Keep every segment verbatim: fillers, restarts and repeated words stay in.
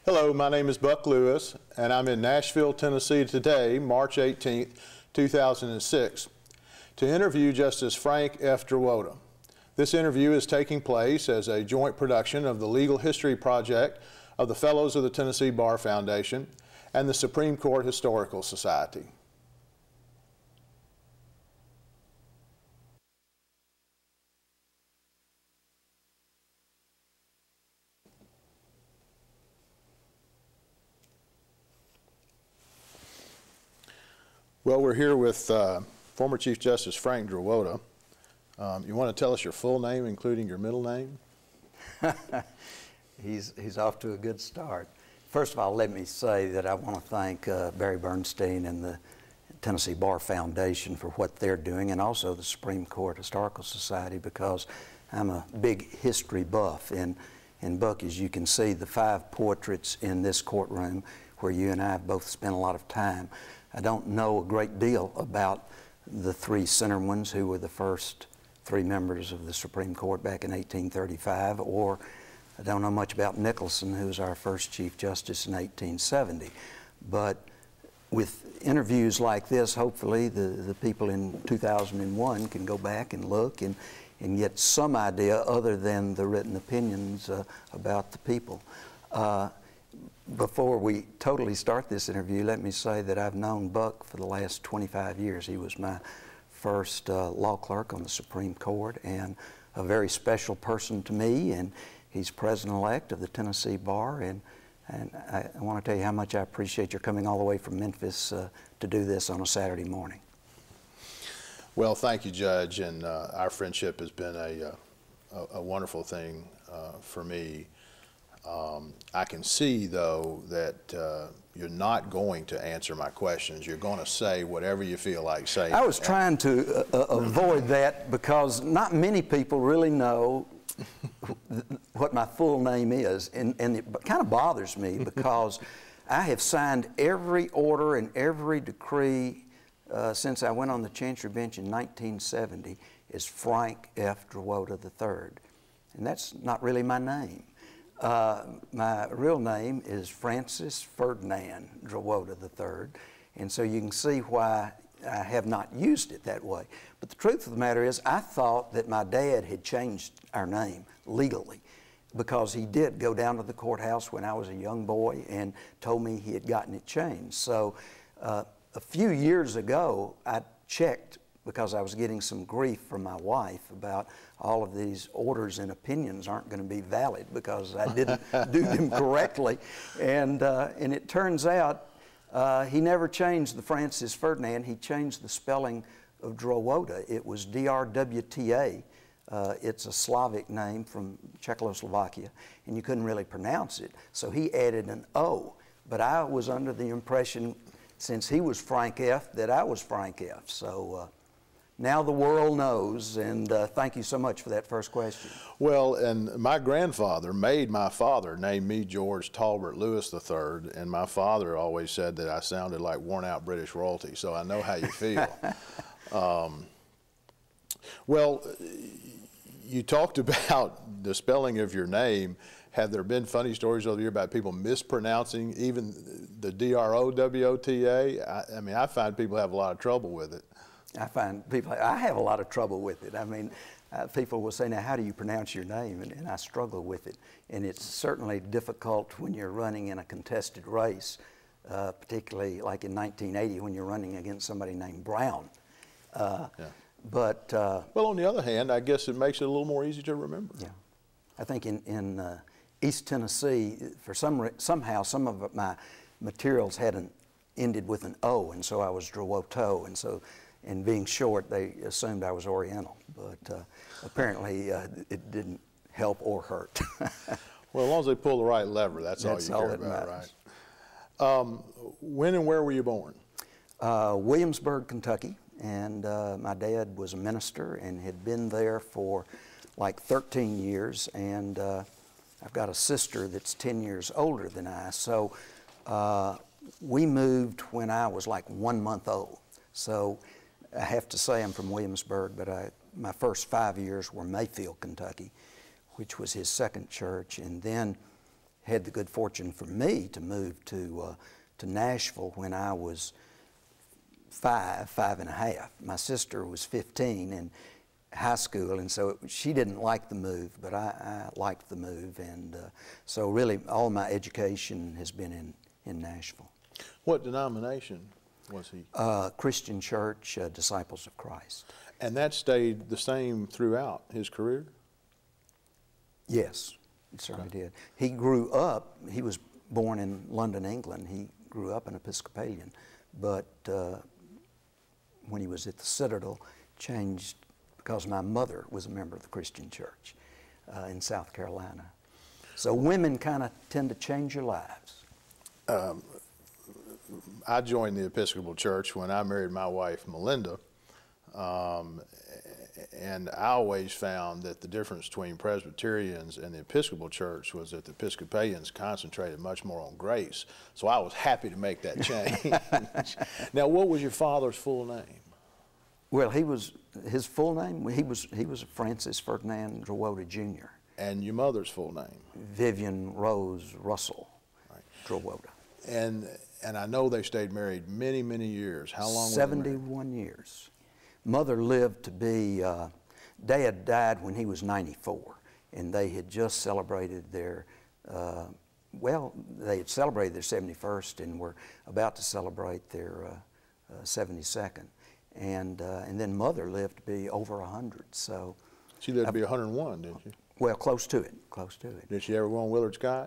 Hello, my name is Buck Lewis, and I'm in Nashville, Tennessee today, March eighteenth, two thousand six, to interview Justice Frank F. Drowota. This interview is taking place as a joint production of the Legal History Project of the Fellows of the Tennessee Bar Foundation and the Supreme Court Historical Society. Well, we're here with uh, former Chief Justice Frank Drowota. Um, you want to tell us your full name, including your middle name? he's, he's off to a good start. First of all, let me say that I want to thank uh, Barry Bernstein and the Tennessee Bar Foundation for what they're doing, and also the Supreme Court Historical Society, because I'm a big history buff. And, and Buck, as you can see, the five portraits in this courtroom where you and I have both spent a lot of time, I don't know a great deal about the three center ones who were the first three members of the Supreme Court back in eighteen thirty-five, or I don't know much about Nicholson, who was our first Chief Justice in eighteen seventy. But with interviews like this, hopefully the, the people in two thousand one can go back and look and, and get some idea other than the written opinions uh, about the people. Uh, Before we totally start this interview, let me say that I've known Buck for the last twenty-five years. He was my first uh, law clerk on the Supreme Court and a very special person to me, and he's president-elect of the Tennessee Bar, and, and I, I want to tell you how much I appreciate your coming all the way from Memphis uh, to do this on a Saturday morning. Well, thank you, Judge, and uh, our friendship has been a, a, a wonderful thing uh, for me. Um, I can see, though, that uh, you're not going to answer my questions. You're going to say whatever you feel like saying. I was trying to uh, avoid that because not many people really know what my full name is, and, and it kind of bothers me because I have signed every order and every decree uh, since I went on the Chancery bench in nineteen seventy as Frank F. Drowota the third, and that's not really my name. Uh, my real name is Francis Ferdinand Drowota the third, and so you can see why I have not used it that way. But the truth of the matter is, I thought that my dad had changed our name legally, because he did go down to the courthouse when I was a young boy and told me he had gotten it changed. So uh, a few years ago, I checked, because I was getting some grief from my wife about all of these orders and opinions aren't going to be valid because I didn't do them correctly. And, uh, and it turns out uh, he never changed the Francis Ferdinand. He changed the spelling of Drowota. It was D R W T A. Uh, it's a Slavic name from Czechoslovakia, and you couldn't really pronounce it. So he added an O. But I was under the impression, since he was Frank F., that I was Frank F. So. Uh, Now the world knows, and uh, thank you so much for that first question. Well, and my grandfather made my father name me George Talbert Lewis the third, and my father always said that I sounded like worn-out British royalty, so I know how you feel. um, well, you talked about the spelling of your name. Have there been funny stories over the year about people mispronouncing even the D R O W O T A? I, I mean, I find people have a lot of trouble with it. I find people, I have a lot of trouble with it. I mean, uh, people will say, now, how do you pronounce your name? And, and I struggle with it. And it's certainly difficult when you're running in a contested race, uh, particularly like in nineteen eighty when you're running against somebody named Brown. Uh, yeah. But uh, well, on the other hand, I guess it makes it a little more easy to remember. Yeah. I think in, in uh, East Tennessee, for some somehow, some of my materials hadn't ended with an O, and so I was Drowoto, and so and being short, they assumed I was Oriental, but uh, apparently uh, it didn't help or hurt. Well, as long as they pull the right lever, that's, that's all you all care about, matters. Right? Um, when and where were you born? Uh, Williamsburg, Kentucky, and uh, my dad was a minister and had been there for like thirteen years, and uh, I've got a sister that's ten years older than I, so uh, we moved when I was like one month old. So I have to say I'm from Williamsburg, but I, my first five years were Mayfield, Kentucky, which was his second church. And then had the good fortune for me to move to, uh, to Nashville when I was five, five and a half. My sister was fifteen in high school, and so it, she didn't like the move, but I, I liked the move, and uh, so really all my education has been in, in Nashville. What denomination was he? Uh, Christian Church, uh, Disciples of Christ. And that stayed the same throughout his career? Yes, it certainly Okay. did. He grew up, he was born in London, England. He grew up an Episcopalian, but uh, when he was at the Citadel, changed because my mother was a member of the Christian Church uh, in South Carolina. So women kind of tend to change your lives. Um, I joined the Episcopal Church when I married my wife, Melinda, um, and I always found that the difference between Presbyterians and the Episcopal Church was that the Episcopalians concentrated much more on grace. So I was happy to make that change. Now, what was your father's full name? Well, he was, his full name, he was, he was Francis Ferdinand Drowota, Junior And your mother's full name? Vivian Rose Russell Right. Drowota. And, and I know they stayed married many, many years. How long were they married? seventy-one years. Mother lived to be, uh, Dad died when he was ninety-four, and they had just celebrated their, uh, well, they had celebrated their seventy-first and were about to celebrate their uh, uh, seventy-second. And, uh, and then Mother lived to be over one hundred, so. She lived to be one hundred and one, didn't she? Well, close to it, close to it. Did she ever go on Willard Scott?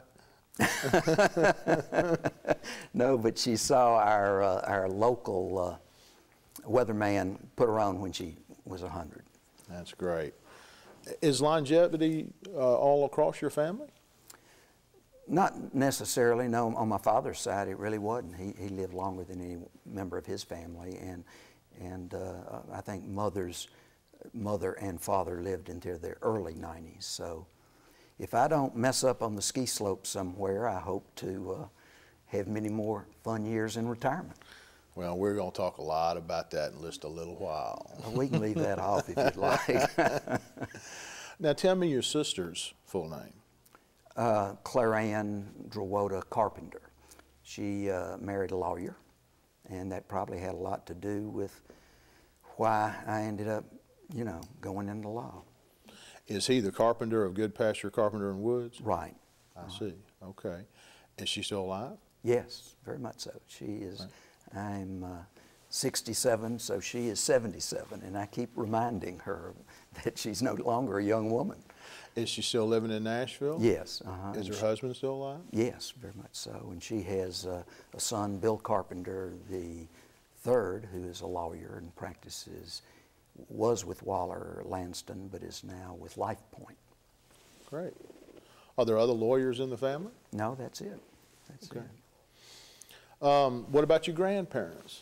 No, but she saw our, uh, our local uh, weatherman put her on when she was one hundred. That's great. Is longevity uh, all across your family? Not necessarily, no. On my father's side, it really wasn't. He, he lived longer than any member of his family, and, and uh, I think mother's, mother and father lived into their early nineties. So if I don't mess up on the ski slope somewhere, I hope to uh, have many more fun years in retirement. Well, we're going to talk a lot about that in just a little while. We can leave that off if you'd like. Now, tell me your sister's full name. Uh, Claire Ann Drowota Carpenter. She uh, married a lawyer, and that probably had a lot to do with why I ended up, you know, going into law. Is he the carpenter of Good Pasture Carpenter and Woods? Right. I Uh-huh. see. Okay. Is she still alive? Yes, very much so. She is, right. I'm uh, sixty-seven, so she is seventy-seven, and I keep reminding her that she's no longer a young woman. Is she still living in Nashville? Yes. Uh-huh. Is And her she, husband still alive? Yes, very much so. And she has uh, a son, Bill Carpenter, the third, who is a lawyer and practices, was with Waller Lanston, but is now with Life Point. Great. Are there other lawyers in the family? No, that's it. That's Okay. it. Um, what about your grandparents?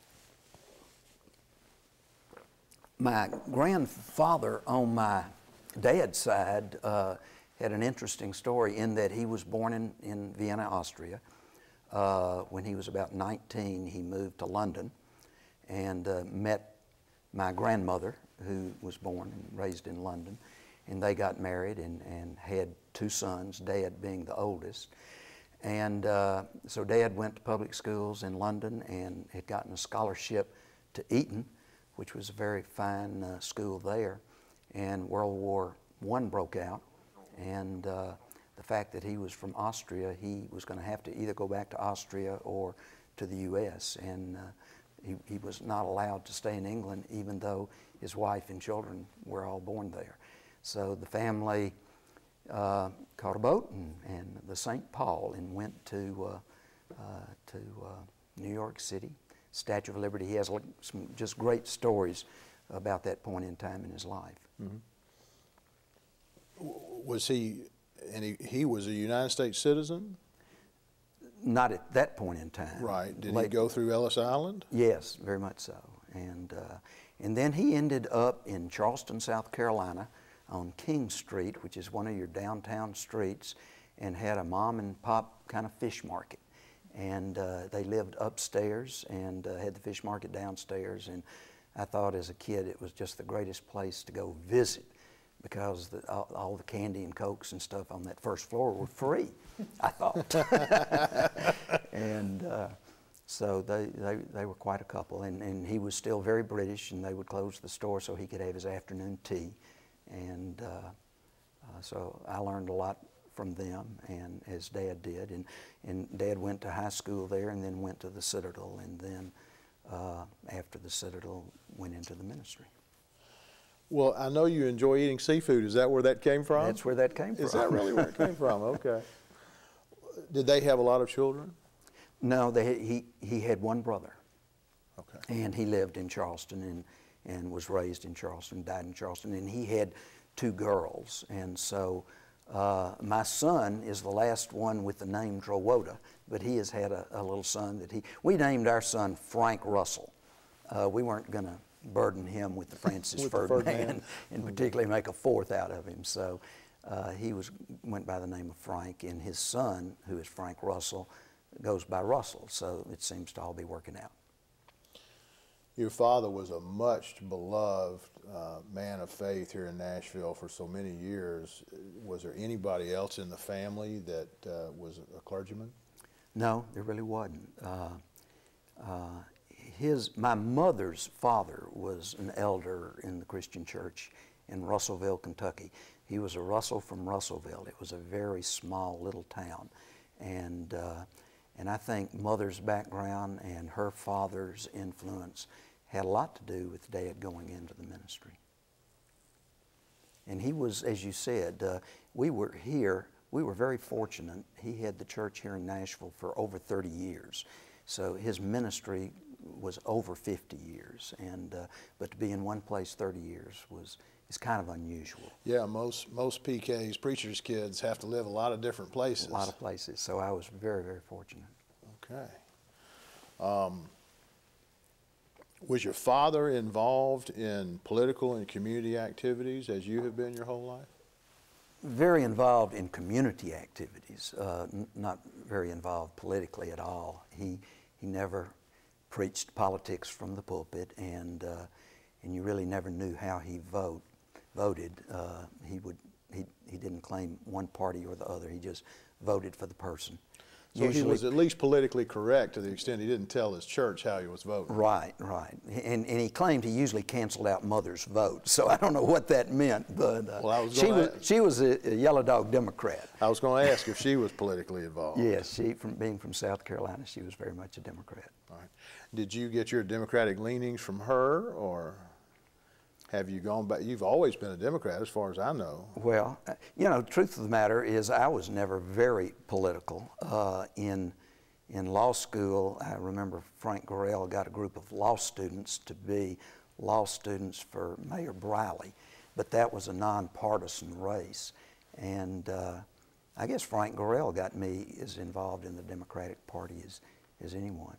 My grandfather on my dad's side uh, had an interesting story in that he was born in, in Vienna, Austria. Uh, when he was about nineteen, he moved to London and uh, met my grandmother, who was born and raised in London, and they got married and, and had two sons, Dad being the oldest. And uh, so Dad went to public schools in London and had gotten a scholarship to Eton, which was a very fine uh, school there. And World War One broke out, and uh, the fact that he was from Austria, he was going to have to either go back to Austria or to the U S, and uh, he, he was not allowed to stay in England, even though his wife and children were all born there. So the family uh, caught a boat and, and the Saint Paul and went to, uh, uh, to uh, New York City. Statue of Liberty. He has some just great stories about that point in time in his life. Mm-hmm. Was he, and he, he was a United States citizen? Not at that point in time. Right. Did Late, he go through Ellis Island? Yes, very much so. And, uh, and then he ended up in Charleston, South Carolina on King Street, which is one of your downtown streets, and had a mom and pop kind of fish market. And uh, they lived upstairs and uh, had the fish market downstairs. And I thought as a kid it was just the greatest place to go visit because the, all, all the candy and Cokes and stuff on that first floor were free, I thought. and uh, so they, they, they were quite a couple. And, and he was still very British, and they would close the store so he could have his afternoon tea. And uh, uh, so I learned a lot from them, and as Dad did. And, and Dad went to high school there and then went to the Citadel, and then uh, after the Citadel went into the ministry. Well, I know you enjoy eating seafood. Is that where that came from? That's where that came from. Is that really where it came from? Okay. Did they have a lot of children? No, they, he, he had one brother. Okay. And he lived in Charleston and, and was raised in Charleston, died in Charleston. And he had two girls. And so uh, my son is the last one with the name Drowota, but he has had a, a little son that he, we named our son Frank Russell. Uh, we weren't going to burden him with the Francis with the Ferdinand, Ferdinand and particularly make a fourth out of him. So uh, he was went by the name of Frank, and his son, who is Frank Russell, goes by Russell. So it seems to all be working out. Your father was a much beloved uh, man of faith here in Nashville for so many years. Was there anybody else in the family that uh, was a clergyman? No, there really wasn't. Uh, uh, His, my mother's father was an elder in the Christian church in Russellville, Kentucky. He was a Russell from Russellville. It was a very small little town. And, uh, and I think Mother's background and her father's influence had a lot to do with Dad going into the ministry. And he was, as you said, uh, we were here, we were very fortunate. He had the church here in Nashville for over thirty years. So his ministry was over fifty years, and uh, but to be in one place thirty years was is kind of unusual. Yeah, most most P Ks, preachers' kids, have to live a lot of different places. A lot of places. So I was very, very fortunate. Okay. Um, was your father involved in political and community activities as you have been your whole life? Very involved in community activities, uh, n not very involved politically at all. He he never preached politics from the pulpit, and uh, and you really never knew how he vote voted. Uh, he would he he didn't claim one party or the other. He just voted for the person. So Usually, he was at least politically correct to the extent he didn't tell his church how he was voting. Right, right. And, and he claimed he usually canceled out Mother's vote. So I don't know what that meant, but uh, well, I was she was ask. she was a, a yellow dog Democrat. I was going to ask if she was politically involved. Yes, she from being from South Carolina, she was very much a Democrat. All right. Did you get your Democratic leanings from her, or have you gone back? You've always been a Democrat, as far as I know. Well, you know, the truth of the matter is I was never very political. Uh, in, in law school, I remember Frank Gorell got a group of law students to be law students for Mayor Briley, but that was a nonpartisan race. And uh, I guess Frank Gorell got me as involved in the Democratic Party as, as anyone.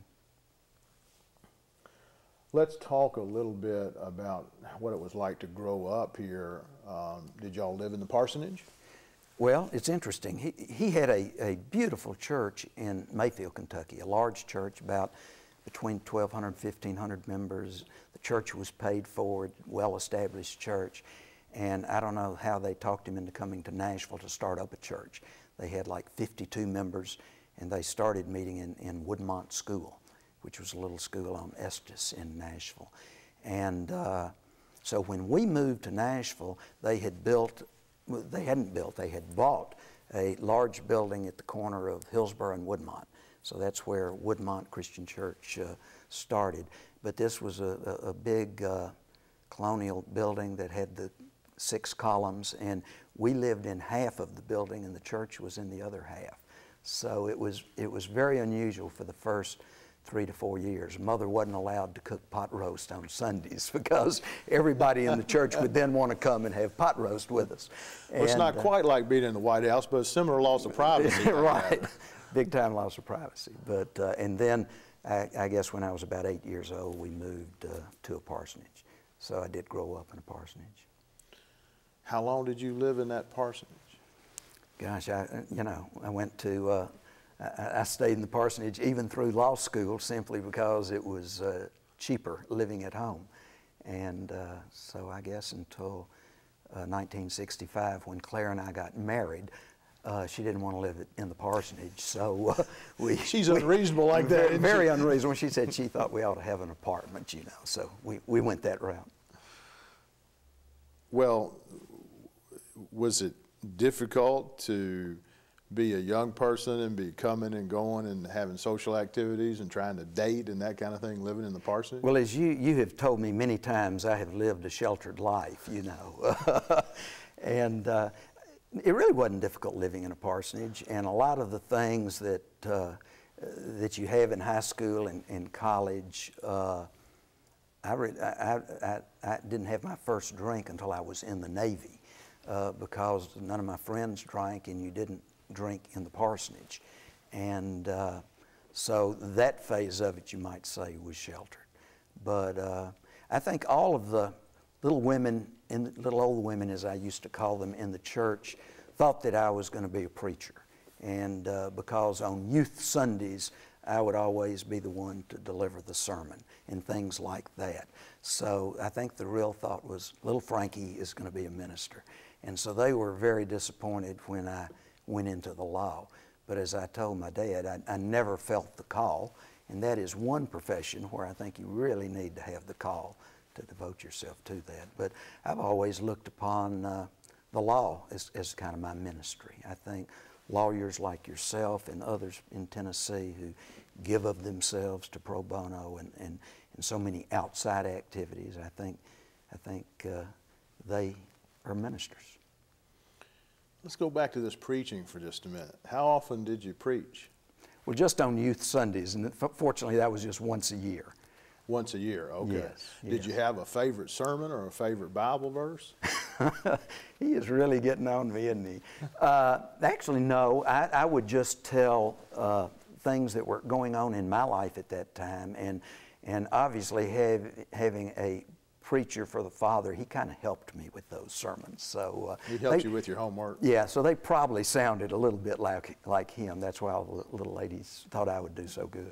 Let's talk a little bit about what it was like to grow up here. Um, did y'all live in the parsonage? Well, it's interesting. He, he had a, a beautiful church in Mayfield, Kentucky, a large church, about between twelve hundred and fifteen hundred members. The church was paid for, well-established church. And I don't know how they talked him into coming to Nashville to start up a church. They had like fifty-two members, and they started meeting in, in Woodmont School, which was a little school on Estes in Nashville. And uh, so when we moved to Nashville, they had built, they hadn't built, they had bought a large building at the corner of Hillsborough and Woodmont. So that's where Woodmont Christian Church uh, started. But this was a, a, a big uh, colonial building that had the six columns, and we lived in half of the building and the church was in the other half. So it was, it was very unusual for the first three to four years. Mother wasn't allowed to cook pot roast on Sundays because everybody in the church would then want to come and have pot roast with us. Well, and, it's not uh, quite like being in the White House, but a similar loss of privacy. Right, big time loss of privacy. But uh, and then I, I guess when I was about eight years old, we moved uh, to a parsonage. So I did grow up in a parsonage. How long did you live in that parsonage? Gosh, I you know I went to. Uh, I stayed in the parsonage even through law school simply because it was uh, cheaper living at home. And uh, so I guess until uh, nineteen sixty-five, when Claire and I got married, uh, she didn't want to live in the parsonage, so uh, we... She's we, unreasonable like that, isn't Very she? unreasonable. She said she thought we ought to have an apartment, you know, so we, we went that route. Well, was it difficult to be a young person and be coming and going and having social activities and trying to date and that kind of thing, living in the parsonage? Well, as you, you have told me many times, I have lived a sheltered life, you know. and uh, it really wasn't difficult living in a parsonage, and a lot of the things that, uh, that you have in high school and, and college, uh, I, re I, I, I didn't have my first drink until I was in the Navy, uh, because none of my friends drank and you didn't drink in the parsonage. And uh, so that phase of it, you might say, was sheltered. But uh, I think all of the little women, in the, little old women as I used to call them in the church, thought that I was going to be a preacher. And uh, because on youth Sundays, I would always be the one to deliver the sermon and things like that. So I think the real thought was, little Frankie is going to be a minister. And so they were very disappointed when I went into the law. But as I told my dad, I, I never felt the call, and that is one profession where I think you really need to have the call to devote yourself to that. But I've always looked upon uh, the law as, as kind of my ministry. I think lawyers like yourself and others in Tennessee who give of themselves to pro bono and, and, and so many outside activities, I think, I think uh, they are ministers. Let's go back to this preaching for just a minute. How often did you preach? Well, just on youth Sundays, and fortunately that was just once a year. Once a year, okay. Yes, Did yes. you have a favorite sermon or a favorite Bible verse? He is really getting on me, isn't he? Uh, actually, no. I, I would just tell uh, things that were going on in my life at that time, and and obviously have, having a preacher for the Father, he kind of helped me with those sermons. So uh, He helped they, you with your homework? Yeah, so they probably sounded a little bit like, like him. That's why all the little ladies thought I would do so good.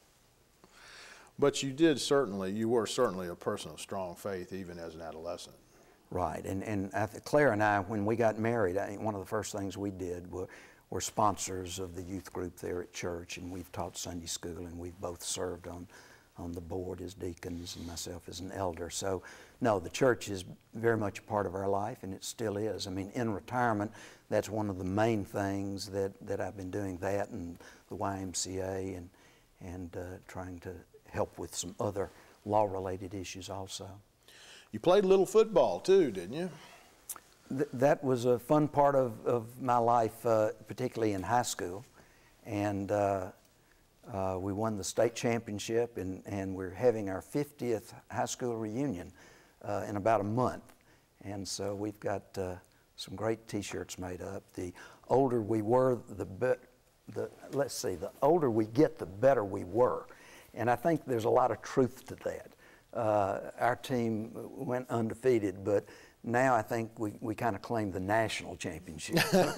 But you did certainly, you were certainly a person of strong faith even as an adolescent. Right, and, and I th Claire and I, when we got married, I think one of the first things we did were, were sponsors of the youth group there at church, and we've taught Sunday school, and we've both served on, on the board as deacons and myself as an elder. So, no, the church is very much a part of our life, and it still is. I mean, in retirement, that's one of the main things that, that I've been doing, that and the Y M C A, and, and uh, trying to help with some other law-related issues also. You played a little football too, didn't you? Th that was a fun part of, of my life, uh, particularly in high school. And uh, uh, we won the state championship, and, and we're having our fiftieth high school reunion uh, in about a month. And so we've got uh, some great T-shirts made up. The older we were, the, be the let's see, the older we get, the better we were. And I think there's a lot of truth to that. Uh, our team went undefeated, but now I think we, we kind of claim the national championship.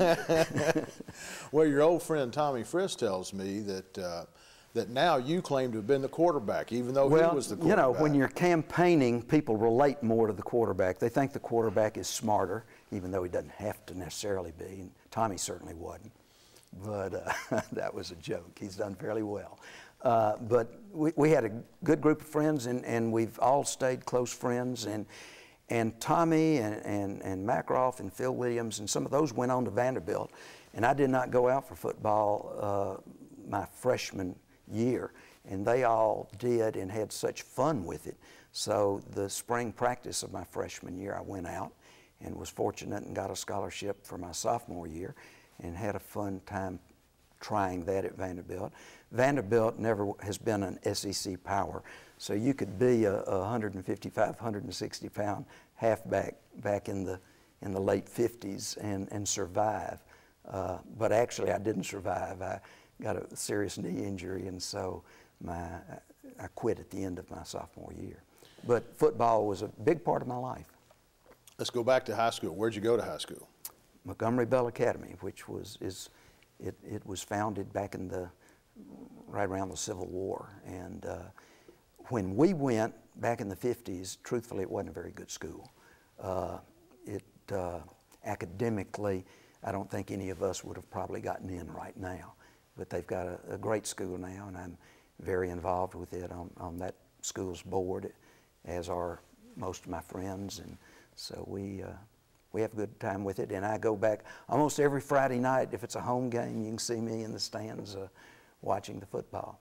Well, your old friend Tommy Friss tells me that uh, that now you claim to have been the quarterback, even though well, he was the quarterback. You know, when you're campaigning, people relate more to the quarterback. They think the quarterback is smarter, even though he doesn't have to necessarily be. And Tommy certainly wasn't. But uh, that was a joke. He's done fairly well. Uh, but we, we had a good group of friends, and, and we've all stayed close friends. And, and Tommy and, and, and Macroff and Phil Williams and some of those went on to Vanderbilt. And I did not go out for football uh, my freshman year. And they all did and had such fun with it. So the spring practice of my freshman year, I went out and was fortunate and got a scholarship for my sophomore year and had a fun time trying that at Vanderbilt. Vanderbilt never has been an S E C power, so you could be a, a one fifty-five, one sixty pound halfback back in the in the late fifties and and survive. Uh, but actually, I didn't survive. I got a serious knee injury, and so my I quit at the end of my sophomore year. But football was a big part of my life. Let's go back to high school. Where'd you go to high school? Montgomery Bell Academy, which was is it, it was founded back in the right around the Civil War. And uh, when we went back in the fifties, truthfully, it wasn't a very good school. Uh, it uh, academically, I don't think any of us would have probably gotten in right now. But they've got a, a great school now, and I'm very involved with it on, on that school's board, as are most of my friends, and so we uh, we have a good time with it. And I go back almost every Friday night. If it's a home game, you can see me in the stands uh, watching the football.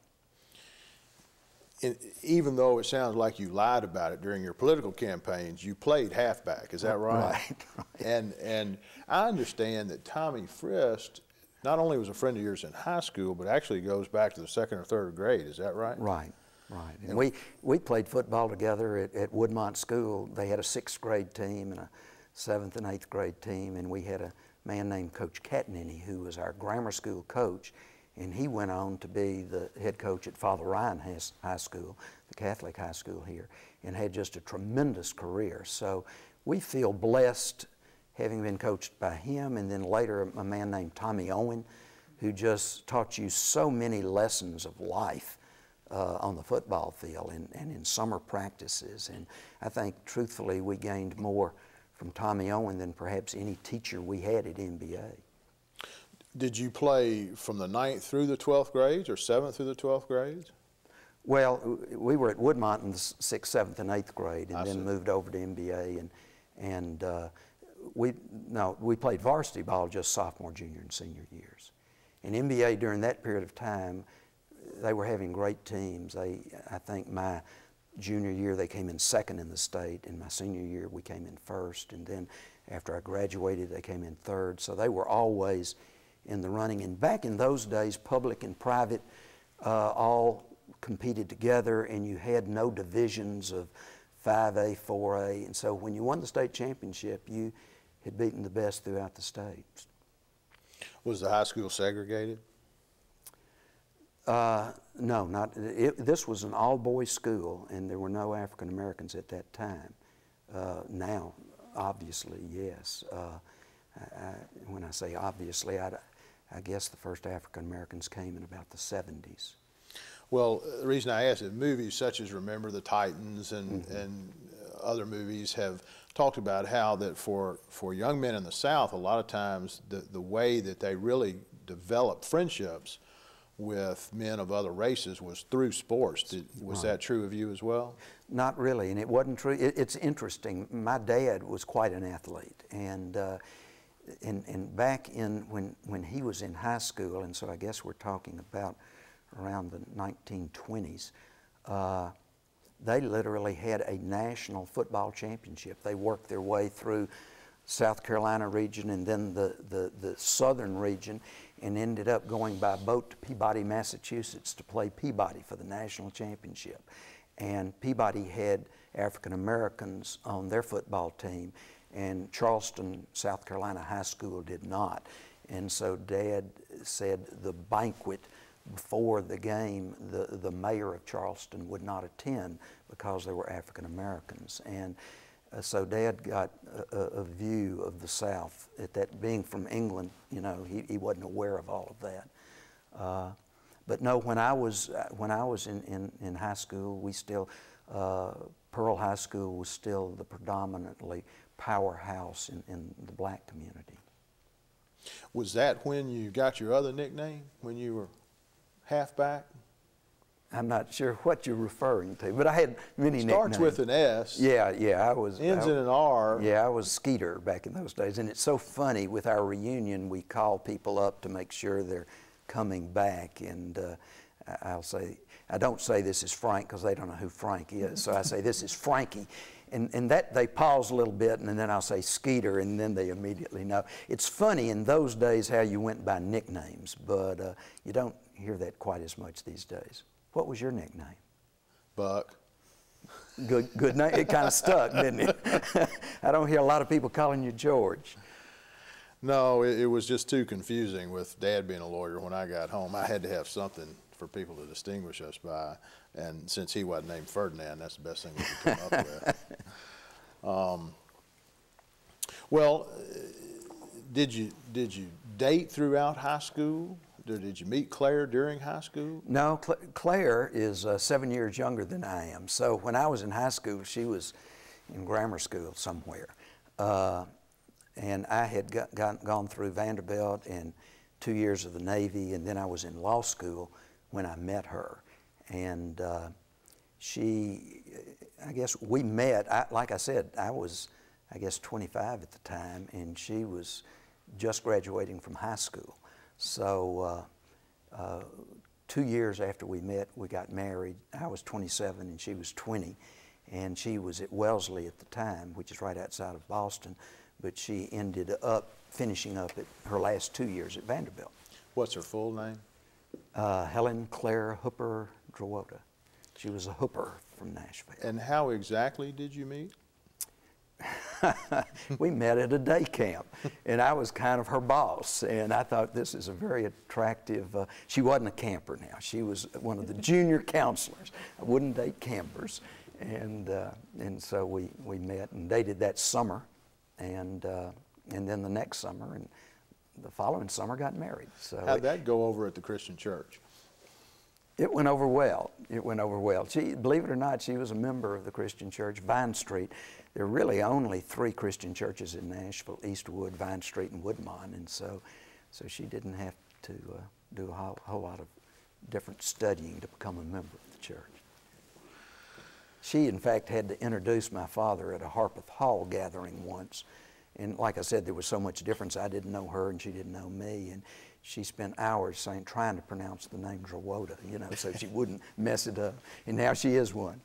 It, even though it sounds like you lied about it during your political campaigns, you played halfback. Is that right? Right. right. And and I understand that Tommy Frist not only was a friend of yours in high school, but actually goes back to the second or third grade. Is that right? Right. Right. And we, we played football together at, at Woodmont School. They had a sixth grade team and a seventh and eighth grade team, and we had a man named Coach Catnany who was our grammar school coach, and he went on to be the head coach at Father Ryan High School, the Catholic high school here, and had just a tremendous career. So we feel blessed having been coached by him, and then later a man named Tommy Owen, who just taught you so many lessons of life Uh, on the football field and, and in summer practices. And I think, truthfully, we gained more from Tommy Owen than perhaps any teacher we had at N B A. Did you play from the ninth through the twelfth grades or seventh through the twelfth grades? Well, we were at Woodmont in the sixth, seventh, and eighth grade, and I then see. moved over to N B A. And, and uh, we, no, we played varsity ball just sophomore, junior, and senior years. In N B A during that period of time, they were having great teams. They, I think my junior year they came in second in the state. In my senior year we came in first, and then after I graduated they came in third. So they were always in the running. And back in those days, public and private uh, all competed together, and you had no divisions of five A, four A. And so when you won the state championship, you had beaten the best throughout the state. Was the high school segregated? Uh, no, not it, this was an all-boys school, and there were no African Americans at that time. Uh, now, obviously, yes. Uh, I, I, when I say obviously, I, I guess the first African Americans came in about the seventies. Well, the reason I ask is movies such as Remember the Titans and, mm-hmm. and other movies have talked about how that for, for young men in the South, a lot of times the, the way that they really develop friendships with men of other races was through sports. Did, was right. that true of you as well? Not really, and it wasn't true. It, it's interesting. My dad was quite an athlete, and uh, and, and back in when when he was in high school, and so I guess we're talking about around the nineteen twenties, uh, they literally had a national football championship. They worked their way through South Carolina region and then the, the, the southern region, and ended up going by boat to Peabody, Massachusetts to play Peabody for the national championship. And Peabody had African Americans on their football team, and Charleston, South Carolina High School did not. And so Dad said the banquet before the game, the, the mayor of Charleston would not attend because there were African Americans. And Uh, so Dad got a, a view of the South. At that, being from England, you know, he, he wasn't aware of all of that. Uh, but no, when I was when I was in, in, in high school, we still uh, Pearl High School was still the predominantly powerhouse in, in the black community. Was that when you got your other nickname, when you were halfback? I'm not sure what you're referring to, but I had many Starts nicknames. with an S. Yeah, yeah, I was. Ends I, in an R. Yeah, I was Skeeter back in those days, and it's so funny. With our reunion, we call people up to make sure they're coming back, and uh, I'll say, I don't say this is Frank because they don't know who Frank is, so I say this is Frankie, and and that they pause a little bit, and then I'll say Skeeter, and then they immediately know. It's funny in those days how you went by nicknames, but uh, you don't hear that quite as much these days. What was your nickname? Buck. Good, good name. It kind of stuck, didn't it? I don't hear a lot of people calling you George. No, it, it was just too confusing with Dad being a lawyer. When I got home, I had to have something for people to distinguish us by, and since he wasn't named Ferdinand, that's the best thing we could come up with. Um, well, did you did you date throughout high school? Did you meet Claire during high school? No, Cl Claire is uh, seven years younger than I am. So when I was in high school, she was in grammar school somewhere. Uh, and I had got, got, gone through Vanderbilt and two years of the Navy, and then I was in law school when I met her. And uh, she, I guess we met, I, like I said, I was, I guess, twenty-five at the time, and she was just graduating from high school. So uh, uh, two years after we met, we got married. I was twenty-seven and she was twenty, and she was at Wellesley at the time, which is right outside of Boston, but she ended up finishing up at her last two years at Vanderbilt. What's her full name? Uh, Helen Claire Hooper Drowota. She was a Hooper from Nashville. And how exactly did you meet? We met at a day camp, and I was kind of her boss, and I thought this is a very attractive, uh, she wasn't a camper now, she was one of the junior counselors. I wouldn't date campers, and uh, and so we, we met and dated that summer, and uh, and then the next summer, and the following summer got married. So How'd it, that go over at the Christian church? It went over well. It went over well. She, believe it or not, she was a member of the Christian church, Vine Street. There are really only three Christian churches in Nashville: Eastwood, Vine Street, and Woodmont. And so, so she didn't have to uh, do a whole, whole lot of different studying to become a member of the church. She, in fact, had to introduce my father at a Harpeth Hall gathering once. And like I said, there was so much difference. I didn't know her and she didn't know me. And she spent hours saying, trying to pronounce the name Drowota, you know, so she wouldn't mess it up. And now she is one.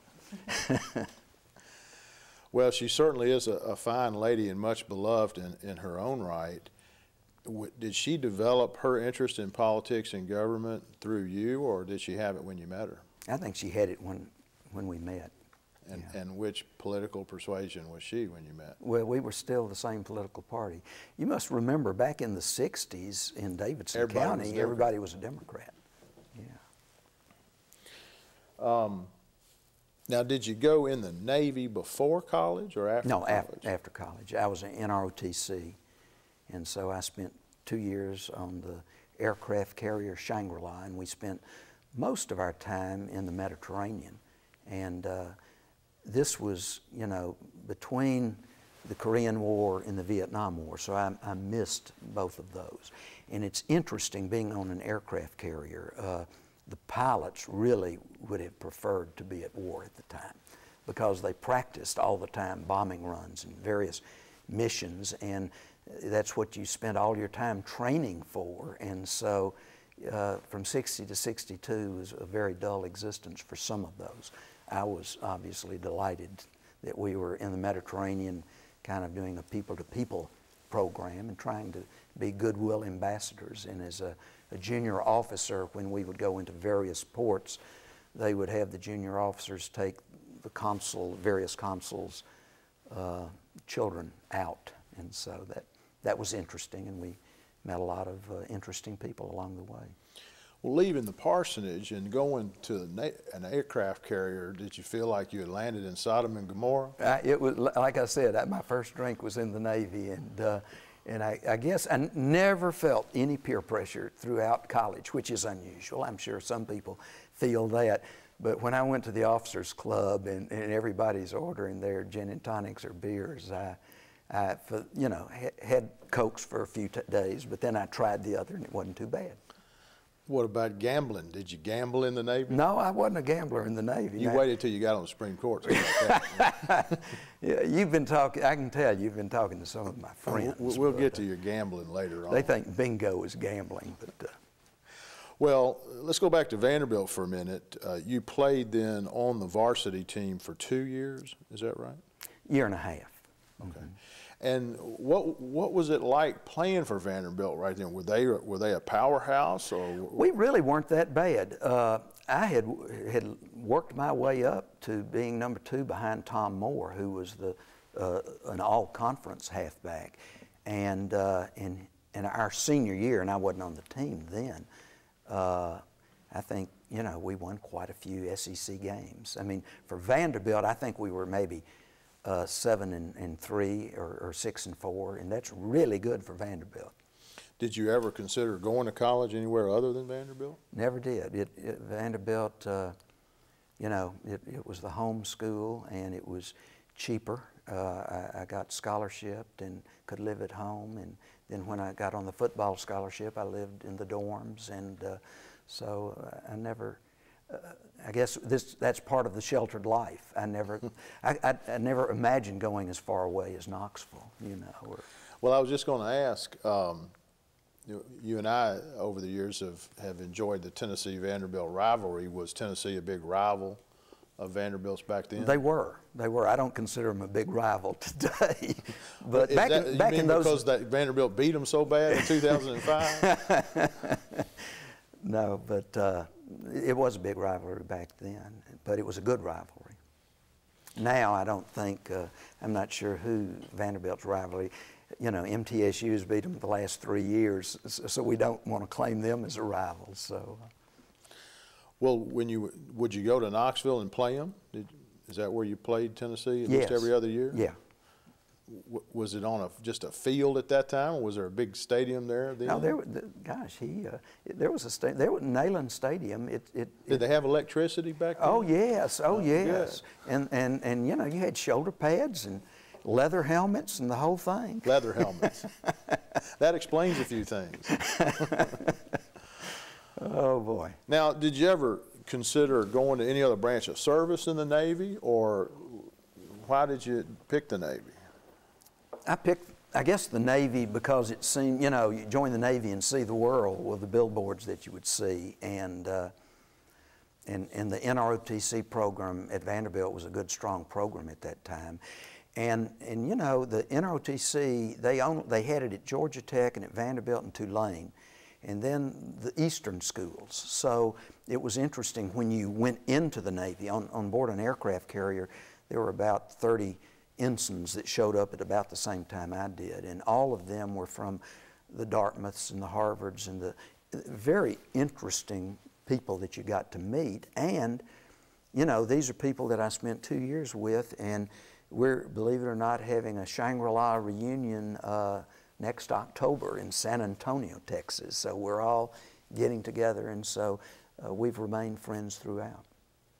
Well, she certainly is a, a fine lady and much beloved in, in her own right. W did she develop her interest in politics and government through you, or did she have it when you met her? I think she had it when, when we met. And, Yeah. and which political persuasion was she when you met? Well, we were still the same political party. You must remember back in the sixties in Davidson Everybody was County, Democrat. everybody was a Democrat. Yeah. Um, now, did you go in the Navy before college or after No, college? after, after college. I was in N R O T C, and so I spent two years on the aircraft carrier Shangri-La, and we spent most of our time in the Mediterranean. And uh, this was, you know, between the Korean War and the Vietnam War, so I, I missed both of those. And it's interesting being on an aircraft carrier. Uh, the pilots really would have preferred to be at war at the time because they practiced all the time bombing runs and various missions, and that's what you spent all your time training for. And so uh, from sixty to sixty-two was a very dull existence for some of those. I was obviously delighted that we were in the Mediterranean kind of doing a people-to-people program and trying to be goodwill ambassadors. And as a, a junior officer, when we would go into various ports, they would have the junior officers take the consul, various consuls' uh, children out. And so that, that was interesting, and we met a lot of uh, interesting people along the way. Well, leaving the parsonage and going to an aircraft carrier, did you feel like you had landed in Sodom and Gomorrah? I, it was, like I said, I, my first drink was in the Navy, and, uh, and I, I guess I never felt any peer pressure throughout college, which is unusual. I'm sure some people feel that. But when I went to the officers club and, and everybody's ordering their gin and tonics or beers, I, I for, you know, ha had Cokes for a few t days, but then I tried the other and it wasn't too bad. What about gambling? Did you gamble in the Navy? No, I wasn't a gambler in the Navy. You now, waited till you got on the Supreme Court. So that. Yeah, you've been talking, I can tell you've been talking to some of my friends. We'll, we'll but, get uh, to your gambling later on. They think bingo is gambling, but. Uh, Well, let's go back to Vanderbilt for a minute. Uh, you played then on the varsity team for two years, is that right? Year and a half. Okay. Mm-hmm. And what what was it like playing for Vanderbilt right then? Were they were they a powerhouse or? We really weren't that bad. Uh, I had had worked my way up to being number two behind Tom Moore, who was the uh, an all-conference halfback, and uh, in in our senior year, and I wasn't on the team then. Uh, I think you know we won quite a few S E C games. I mean, for Vanderbilt, I think we were maybe. Uh, seven and, and three or, or six and four, and that's really good for Vanderbilt. Did you ever consider going to college anywhere other than Vanderbilt? Never did. It, it, Vanderbilt, uh, you know, it, it was the home school, and it was cheaper, Uh, I, I got scholarshiped and could live at home, and then when I got on the football scholarship, I lived in the dorms, and uh, so uh, I never. Uh, I guess this that's part of the sheltered life. I never, I, I, I never imagined going as far away as Knoxville, you know. Or, well, I was just going to ask. Um, you, you and I, over the years, have have enjoyed the Tennessee-Vanderbilt rivalry. Was Tennessee a big rival of Vanderbilt's back then? They were. They were. I don't consider them a big rival today. But Is back that, in, back you mean in those because that Vanderbilt beat them so bad in two thousand five? No, but uh, it was a big rivalry back then. But it was a good rivalry. Now I don't think. Uh, I'm not sure who Vanderbilt's rivalry. You know, M T S U's beat them the last three years, so we don't want to claim them as a rival. So. Well, when you would you go to Knoxville and play them? Did, is that where you played Tennessee at Yes. least every other year? Yeah. W was it on a just a field at that time, or was there a big stadium there then? No, there. The, gosh, he. Uh, there was a sta There was Neyland Stadium. It. it Did it, they have electricity back then? Oh yes. Oh, Oh, yes. And and and you know, you had shoulder pads and leather helmets and the whole thing. Leather helmets. That explains a few things. Oh boy. Now, did you ever consider going to any other branch of service in the Navy, or why did you pick the Navy? I picked, I guess, the Navy because it seemed, you know, you join the Navy and see the world with the billboards that you would see, and uh, and and the N R O T C program at Vanderbilt was a good, strong program at that time, and and you know, the N R O T C they own, they had it at Georgia Tech and at Vanderbilt and Tulane, and then the Eastern schools. So it was interesting when you went into the Navy on on board an aircraft carrier. There were about thirty ensigns that showed up at about the same time I did, and all of them were from the Dartmouths and the Harvards and the very interesting people that you got to meet. And you know, these are people that I spent two years with, and we're, believe it or not, having a Shangri-La reunion uh, next October in San Antonio, Texas. So we're all getting together, and so uh, we've remained friends throughout.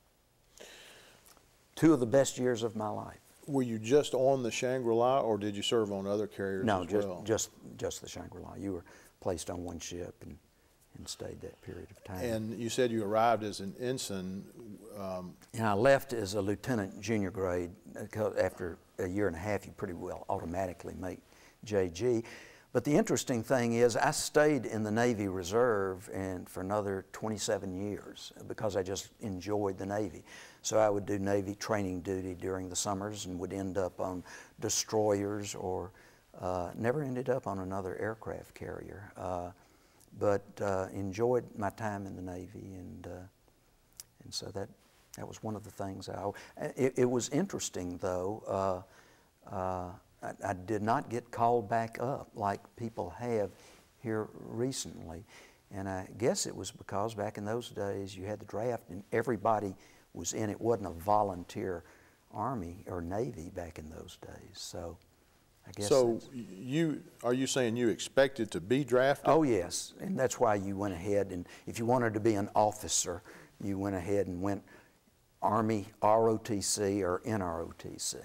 Two of the best years of my life. Were you just on the Shangri-La, or did you serve on other carriers No, as just, well? just just the Shangri-La. You were placed on one ship and, and stayed that period of time. And you said you arrived as an ensign. Um, and I left as a lieutenant junior grade because after a year and a half, you pretty well automatically make J G. But the interesting thing is I stayed in the Navy Reserve and for another twenty-seven years because I just enjoyed the Navy. So I would do Navy training duty during the summers and would end up on destroyers or uh, never ended up on another aircraft carrier. Uh, but uh, enjoyed my time in the Navy, and uh, and so that that was one of the things I. It, it was interesting though. Uh, uh, I, I did not get called back up like people have here recently, and I guess it was because back in those days you had the draft and everybody was in. It wasn't a volunteer Army or Navy back in those days, so I guess. So you are you saying you expected to be drafted? Oh yes, and that's why you went ahead, and if you wanted to be an officer, you went ahead and went Army R O T C or N R O T C.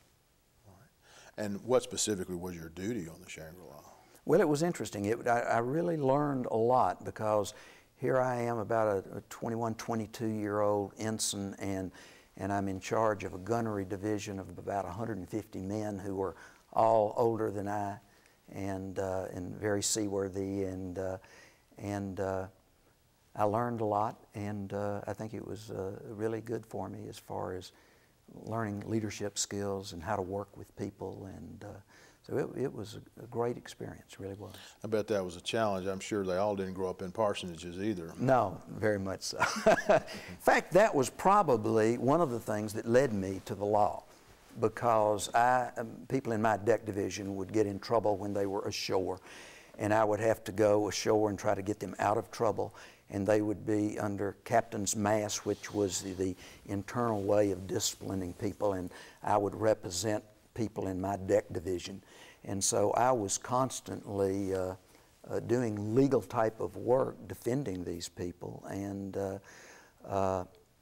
And what specifically was your duty on the Shangri-La? Well, it was interesting. It, I, I really learned a lot because here I am, about a, a twenty-one, twenty-two year old ensign, and and I'm in charge of a gunnery division of about one hundred fifty men who were all older than I, and uh, and very seaworthy, and uh, and uh, I learned a lot, and uh, I think it was uh, really good for me as far as learning leadership skills and how to work with people, and uh, so it, it was a great experience, really was. I bet that was a challenge. I'm sure they all didn't grow up in parsonages either. No, very much so. In fact, that was probably one of the things that led me to the law, because I, um, people in my deck division would get in trouble when they were ashore, and I would have to go ashore and try to get them out of trouble, and they would be under captain's mass, which was the, the internal way of disciplining people, and I would represent people in my deck division. And so I was constantly uh, uh, doing legal type of work defending these people, and uh, uh,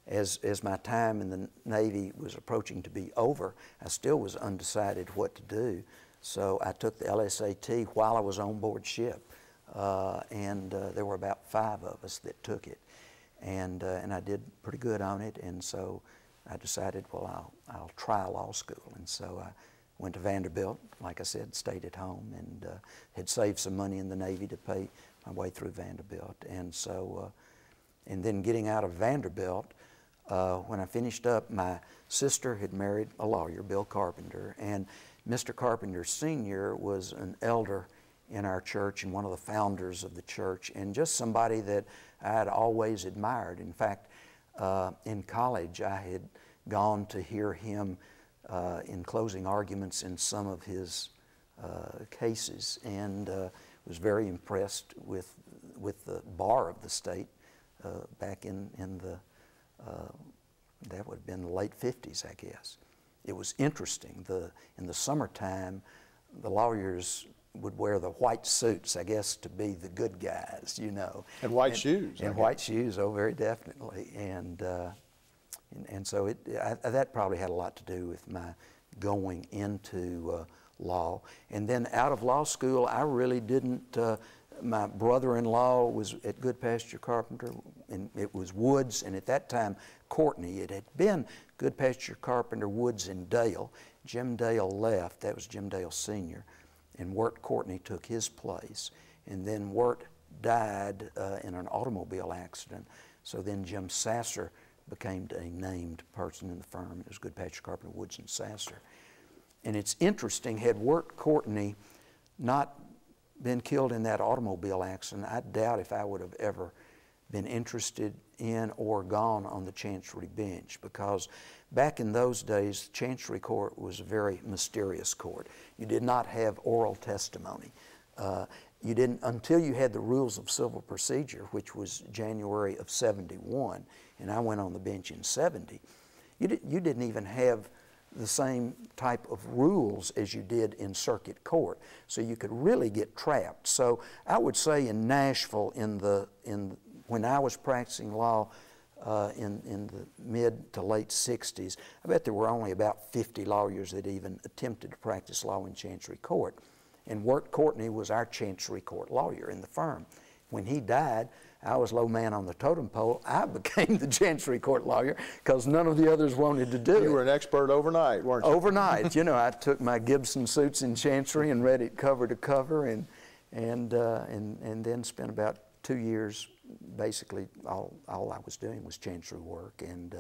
as, as my time in the Navy was approaching to be over, I still was undecided what to do. So I took the L S A T while I was on board ship, uh, and uh, there were about five of us that took it, and uh, and I did pretty good on it, and so I decided, well, I'll I'll try law school, and so I went to Vanderbilt. Like I said, stayed at home, and uh, had saved some money in the Navy to pay my way through Vanderbilt, and so uh, and then getting out of Vanderbilt. Uh, when I finished up, my sister had married a lawyer, Bill Carpenter, and Mister Carpenter Senior was an elder in our church and one of the founders of the church, and just somebody that I had always admired. In fact, uh, in college, I had gone to hear him uh, in closing arguments in some of his uh, cases, and uh, was very impressed with with the bar of the state uh, back in in the Uh, that would have been the late fifties, I guess. It was interesting. The, in the summertime, the lawyers would wear the white suits, I guess, to be the good guys, you know. And white and, shoes. And white shoes, oh, very definitely. And, uh, and, and so it, I, that probably had a lot to do with my going into uh, law. And then out of law school, I really didn't, uh, my brother-in-law was at Goodpasture Carpenter, and it was Woods, and at that time, Courtney. It had been Goodpasture Carpenter, Woods, and Dale. Jim Dale left, that was Jim Dale Senior, and Wirt Courtney took his place. And then Wirt died uh, in an automobile accident, so then Jim Sasser became a named person in the firm. It was Goodpasture Carpenter, Woods, and Sasser. And it's interesting, had Wirt Courtney not been killed in that automobile accident, I doubt if I would have ever been interested in or gone on the Chancery bench, because back in those days, the Chancery Court was a very mysterious court. You did not have oral testimony. Uh, you didn't, until you had the Rules of Civil Procedure, which was January of seventy-one, and I went on the bench in seventy, you, did, you didn't even have the same type of rules as you did in circuit court, so you could really get trapped. So I would say in Nashville, in the in when I was practicing law uh, in in the mid to late sixties, I bet there were only about fifty lawyers that even attempted to practice law in Chancery Court, and Wirt Courtney was our Chancery Court lawyer in the firm. When he died, I was low man on the totem pole. I became the Chancery Court lawyer because none of the others wanted to do it. You were an expert overnight, weren't you? Overnight. You know, I took my Gibson suits in Chancery and read it cover to cover, and and uh, and and then spent about two years. Basically, all all I was doing was Chancery work. And uh,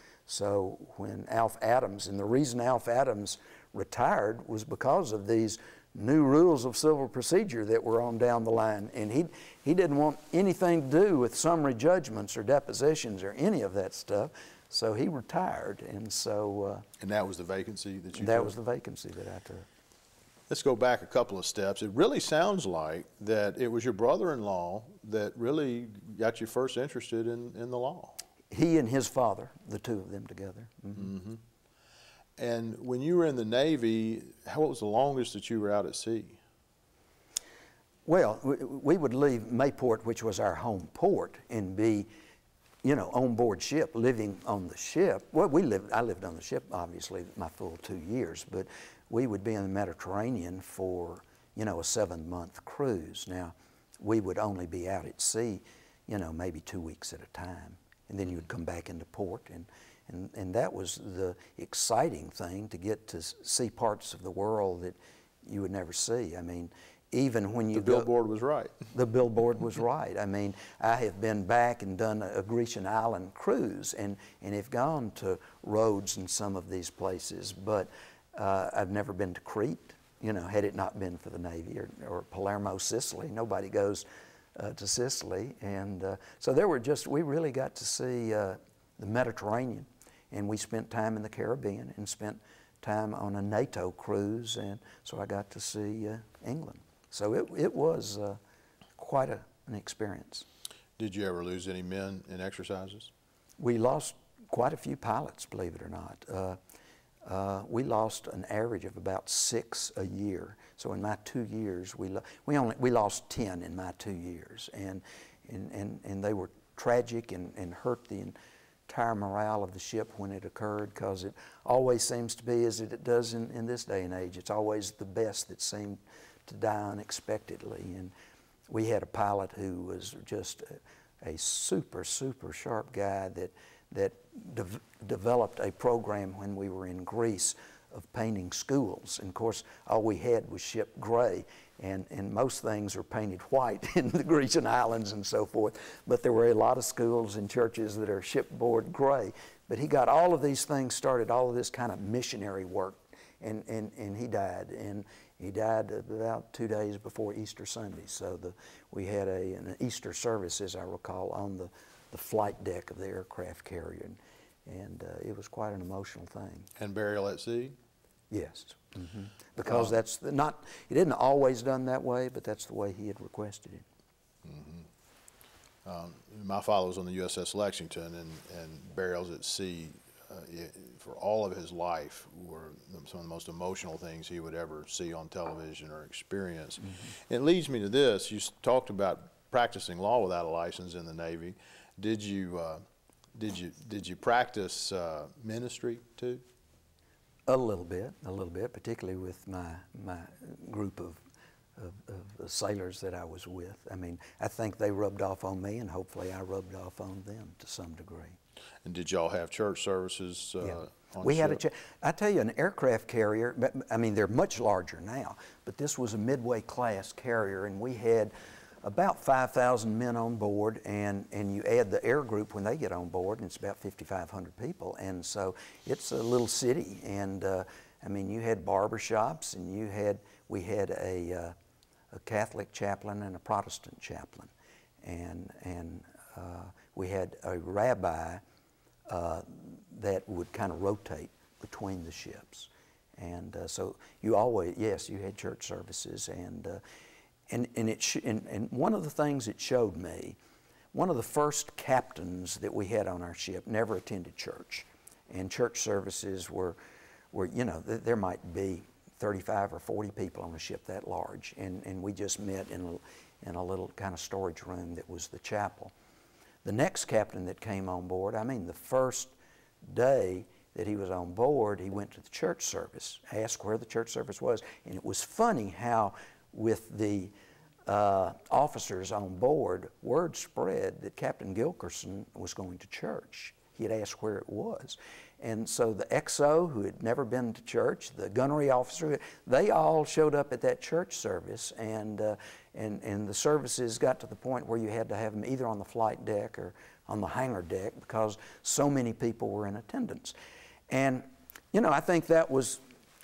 so when Alf Adams, and the reason Alf Adams retired was because of these new rules of civil procedure that were on down the line, and he he didn't want anything to do with summary judgments or depositions or any of that stuff, so he retired. And so uh, and that was the vacancy that you that took? was the vacancy that I took. Let's go back a couple of steps. It really sounds like that it was your brother-in-law that really got you first interested in, in the law. He and his father, the two of them together. Mm-hmm. Mm-hmm. And when you were in the Navy, how, what was the longest that you were out at sea? Well, we, we would leave Mayport, which was our home port, and be, you know, on board ship, living on the ship. Well, we lived, I lived on the ship, obviously, my full two years, but we would be in the Mediterranean for, you know, a seven-month cruise. Now, we would only be out at sea, you know, maybe two weeks at a time, and then you would come back into port, and And, and that was the exciting thing, to get to see parts of the world that you would never see. I mean, even when you The billboard was right. The billboard was right. I mean, I have been back and done a, a Grecian Island cruise, and, and have gone to Rhodes and some of these places, but uh, I've never been to Crete, you know, had it not been for the Navy, or, or Palermo, Sicily. Nobody goes uh, to Sicily. And uh, so there were just, we really got to see uh, the Mediterranean. And we spent time in the Caribbean and spent time on a NATO cruise, and so I got to see uh, England. So it, it was uh, quite a, an experience. Did you ever lose any men in exercises? We lost quite a few pilots, believe it or not. Uh, uh, we lost an average of about six a year. So in my two years, we lo we only we lost ten in my two years, and and and, and they were tragic and, and hurt the entire morale of the ship when it occurred, because it always seems to be, as it does in, in this day and age, it's always the best that seem to die unexpectedly. And we had a pilot who was just a, a super, super sharp guy that, that de developed a program when we were in Greece of painting schools. And of course, all we had was ship gray, and, and most things are painted white in the Grecian islands and so forth. But there were a lot of schools and churches that are shipboard gray. But he got all of these things started, all of this kind of missionary work, and, and, and he died. And he died about two days before Easter Sunday. So the, we had a, an Easter service, as I recall, on the, the flight deck of the aircraft carrier. And, and uh, it was quite an emotional thing. And burial at sea? Yes, mm-hmm. Because um, that's the, not, it isn't always done that way, but that's the way he had requested it. Mm-hmm. um, my father was on the U S S Lexington, and, and burials at sea uh, it, for all of his life were some of the most emotional things he would ever see on television or experience. Mm-hmm. It leads me to this. You talked about practicing law without a license in the Navy. Did you, uh, did you, did you practice uh, ministry too? A little bit, a little bit, particularly with my, my group of, of, of sailors that I was with. I mean, I think they rubbed off on me, and hopefully I rubbed off on them to some degree. And did y'all have church services uh, yeah. on we the had ship? a, I tell you, an aircraft carrier, I mean, they're much larger now, but this was a midway class carrier, and we had about five thousand men on board, and, and you add the air group when they get on board, and it's about fifty-five hundred people. And so it's a little city, and uh, I mean, you had barber shops, and you had, we had a, uh, a Catholic chaplain and a Protestant chaplain. And, and uh, we had a rabbi uh, that would kind of rotate between the ships. And uh, so you always, yes, you had church services, and uh, And, and, it sh and, and one of the things it showed me, one of the first captains that we had on our ship never attended church. And church services were, were you know, th there might be thirty-five or forty people on a ship that large. And, and we just met in a, in a little kind of storage room that was the chapel. The next captain that came on board, I mean, the first day that he was on board, he went to the church service, asked where the church service was. And it was funny how with the uh, officers on board, word spread that Captain Gilkerson was going to church. He had asked where it was. And so the X O, who had never been to church, the gunnery officer, they all showed up at that church service, and, uh, and, and the services got to the point where you had to have them either on the flight deck or on the hangar deck because so many people were in attendance. And, you know, I think that was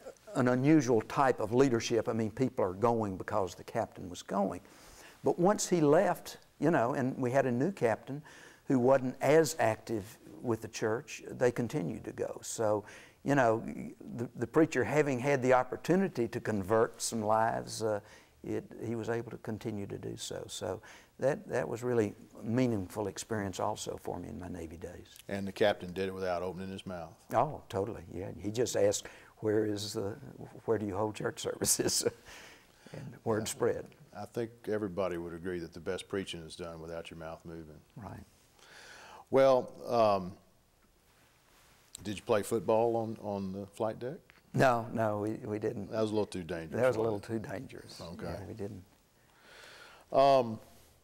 an unusual type of leadership. I mean, people are going because the captain was going. But once he left, you know, and we had a new captain who wasn't as active with the church, they continued to go. So, you know, the, the preacher, having had the opportunity to convert some lives, uh, it, he was able to continue to do so. So that, that was really a meaningful experience also for me in my Navy days. And the captain did it without opening his mouth. Oh, totally, yeah. He just asked, where is the, where do you hold church services? And word yeah. spread. I think everybody would agree that the best preaching is done without your mouth moving. Right. Well, um, did you play football on, on the flight deck? No, no, we, we didn't. That was a little too dangerous. That was a little too dangerous. Okay. Yeah, we didn't. Um,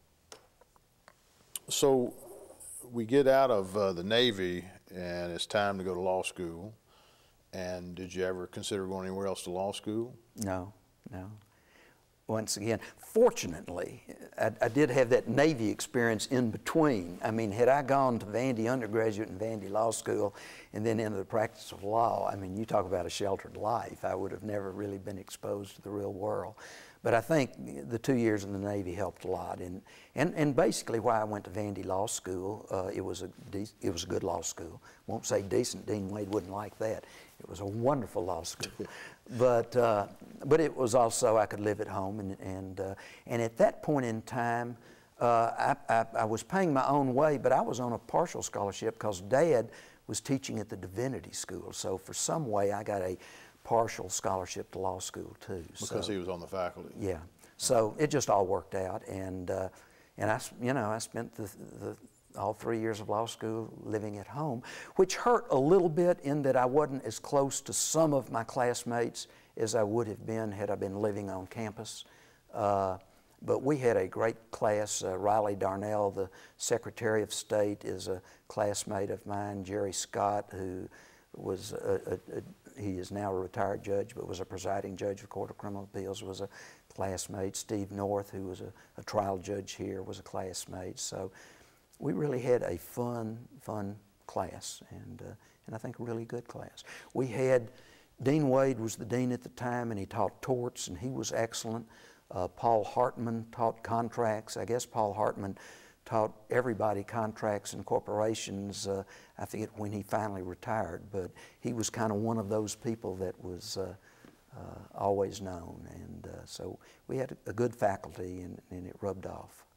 so we get out of uh, the Navy and it's time to go to law school. And did you ever consider going anywhere else to law school? No, no. Once again, fortunately, I, I did have that Navy experience in between. I mean, had I gone to Vandy undergraduate and Vandy Law School and then into the practice of law, I mean, you talk about a sheltered life. I would have never really been exposed to the real world. But I think the two years in the Navy helped a lot. And, and, and basically why I went to Vandy Law School, uh, it, was a it was a good law school. Won't say decent, Dean Wade wouldn't like that. It was a wonderful law school. But, uh, but it was also, I could live at home. And, and, uh, and at that point in time, uh, I, I, I was paying my own way, but I was on a partial scholarship because Dad was teaching at the divinity school. So for some way, I got a partial scholarship to law school too. Because so, he was on the faculty. Yeah. So it just all worked out. And, uh, and I, you know, I spent the, the all three years of law school living at home, which hurt a little bit in that I wasn't as close to some of my classmates as I would have been had I been living on campus. Uh, but we had a great class. Uh, Riley Darnell, the Secretary of State, is a classmate of mine. Jerry Scott, who was a, a, a he is now a retired judge, but was a presiding judge of the Court of Criminal Appeals, was a classmate. Steve North, who was a, a trial judge here, was a classmate. So we really had a fun, fun class, and, uh, and I think a really good class. We had, Dean Wade was the dean at the time, and he taught torts, and he was excellent. Uh, Paul Hartman taught contracts. I guess Paul Hartman taught everybody contracts and corporations. Uh, I forget when he finally retired, but he was kind of one of those people that was uh, uh, always known. And uh, so we had a, a good faculty, and, and it rubbed off.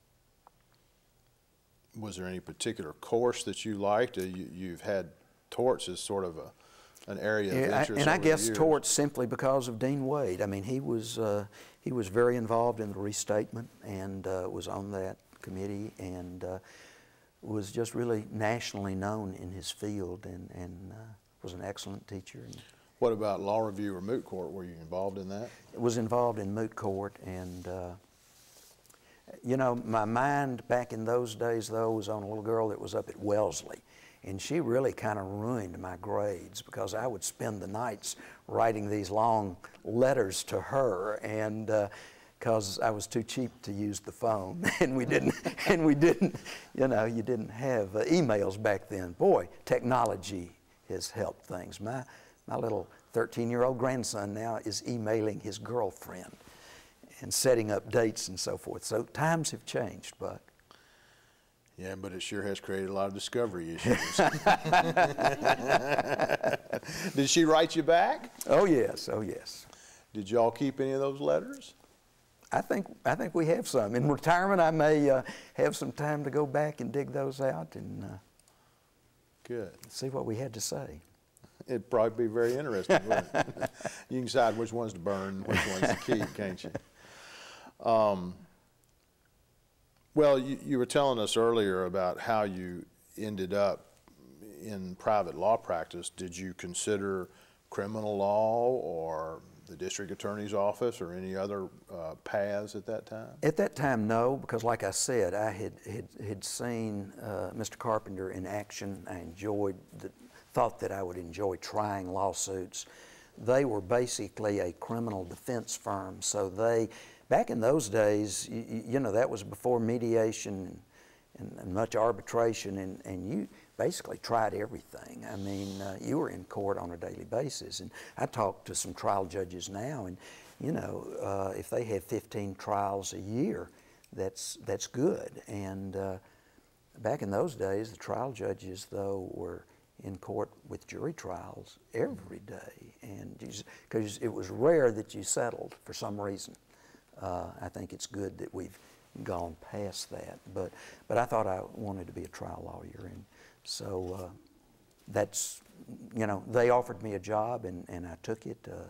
Was there any particular course that you liked? Uh, you, you've had torts as sort of a, an area of yeah, interest. I, and I over guess the years. torts simply because of Dean Wade. I mean, he was uh, he was very involved in the restatement and uh, was on that committee, and uh, was just really nationally known in his field, and, and uh, was an excellent teacher. And what about law review or moot court? Were you involved in that? was involved in moot court, and uh, you know, my mind back in those days, though, was on a little girl that was up at Wellesley, and she really kind of ruined my grades because I would spend the nights writing these long letters to her, and uh, because I was too cheap to use the phone, and we didn't, and we didn't, you know, you didn't have uh, emails back then. Boy, technology has helped things. My, my little thirteen-year-old grandson now is emailing his girlfriend and setting up dates and so forth. So times have changed, Buck. Yeah, but it sure has created a lot of discovery issues. Did she write you back? Oh yes, oh yes. Did y'all keep any of those letters? I think I think we have some. In retirement, I may uh, have some time to go back and dig those out and uh, Good. see what we had to say. It'd probably be very interesting, wouldn't it? You can decide which ones to burn, which ones to keep, can't you? Um, well, you, you were telling us earlier about how you ended up in private law practice. Did you consider criminal law or the district attorney's office or any other uh, paths at that time? At that time, no, because like I said, I had, had, had seen uh, Mister Carpenter in action. I enjoyed, the, thought that I would enjoy trying lawsuits. They were basically a criminal defense firm, so they, back in those days, you, you know, that was before mediation and, and much arbitration, and, and you basically tried everything. I mean, uh, you were in court on a daily basis, and I talk to some trial judges now, and you know, uh, if they have fifteen trials a year, that's that's good. And uh, back in those days, the trial judges, though, were in court with jury trials every day, and because it was rare that you settled for some reason. Uh, I think it's good that we've gone past that, but but I thought I wanted to be a trial lawyer, and so uh, that's, you know, they offered me a job, and, and I took it, uh,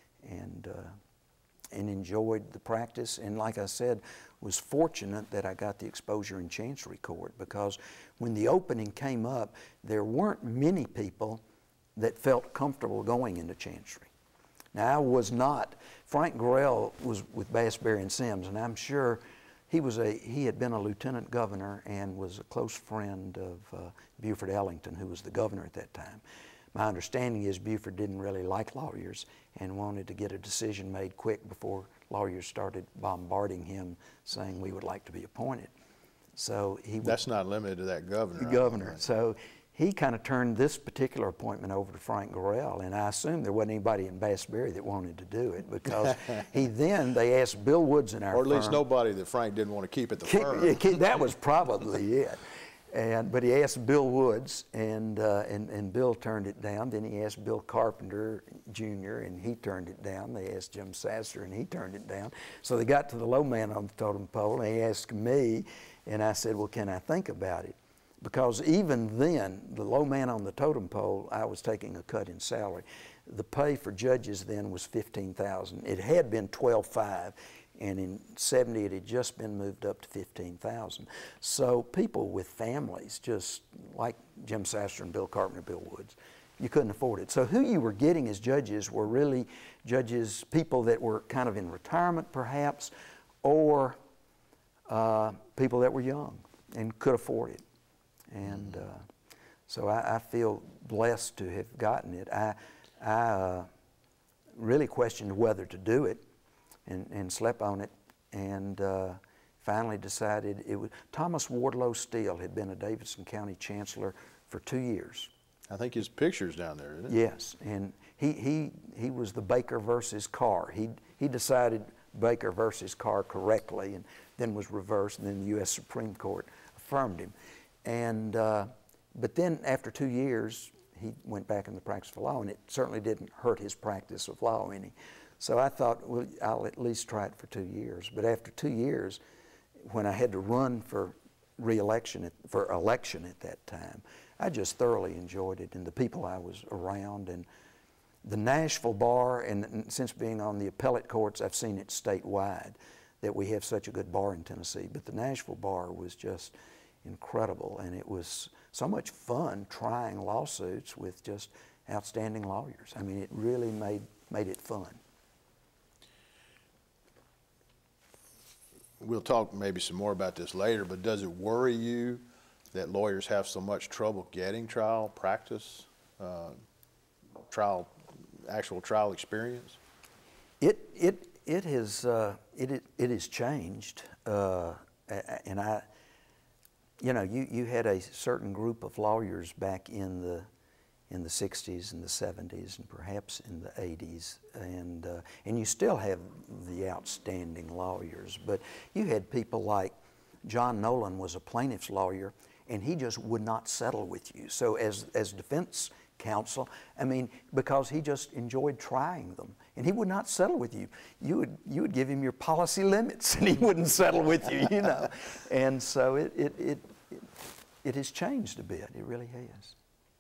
and uh, and enjoyed the practice, and like I said, was fortunate that I got the exposure in Chancery Court, because when the opening came up, there weren't many people that felt comfortable going into Chancery. Now, I was not. Frank Gorell was with Bass, Berry and Sims, and I'm sure he was a he had been a lieutenant governor and was a close friend of uh, Buford Ellington, who was the governor at that time. My understanding is Buford didn't really like lawyers and wanted to get a decision made quick before lawyers started bombarding him saying we would like to be appointed. So he That's not limited to that governor. The governor. So he kind of turned this particular appointment over to Frank Gorell, and I assume there wasn't anybody in Bass Berry that wanted to do it, because he then, they asked Bill Woods in our firm. Or at least nobody that Frank didn't want to keep at the firm. Yeah, that was probably it. And, but he asked Bill Woods, and, uh, and, and Bill turned it down. Then he asked Bill Carpenter, Junior, and he turned it down. They asked Jim Sasser, and he turned it down. So they got to the low man on the totem pole, and he asked me, and I said, well, can I think about it? Because even then, the low man on the totem pole, I was taking a cut in salary. The pay for judges then was fifteen thousand dollars. It had been twelve five. and in seventy it had just been moved up to fifteen thousand. So people with families, just like Jim Sasser and Bill Carpenter, Bill Woods, you couldn't afford it. So who you were getting as judges were really judges, people that were kind of in retirement perhaps, or uh, people that were young and could afford it. And uh, so I, I feel blessed to have gotten it. I, I uh, really questioned whether to do it and, and slept on it, and uh, finally decided it was. Thomas Wardlow Steele had been a Davidson County Chancellor for two years. I think his picture's down there, isn't it? Yes, and he, he, he was the Baker versus Carr. He, he decided Baker versus Carr correctly, and then was reversed, and then the U S Supreme Court affirmed him. And, uh, but then after two years, he went back in the practice of law, and it certainly didn't hurt his practice of law any. So I thought, well, I'll at least try it for two years. But after two years, when I had to run for re-election, at, for election at that time, I just thoroughly enjoyed it, and the people I was around, and the Nashville bar, and, and since being on the appellate courts, I've seen it statewide, that we have such a good bar in Tennessee. But the Nashville bar was just incredible, and it was so much fun trying lawsuits with just outstanding lawyers. I mean, it really made, made it fun. We'll talk maybe some more about this later, but does it worry you that lawyers have so much trouble getting trial practice, uh, trial, actual trial experience? It it it has uh, it, it it has changed, uh, and I, you know, you you had a certain group of lawyers back in the in the sixties and the seventies and perhaps in the eighties, and uh, and you still have the outstanding lawyers, but you had people like John Nolan was a plaintiff's lawyer, and he just would not settle with you. So as as defense counsel, I mean, because he just enjoyed trying them, and he would not settle with you. You would you would give him your policy limits, and he wouldn't settle with you, you know. And so it it it it, it has changed a bit. It really has.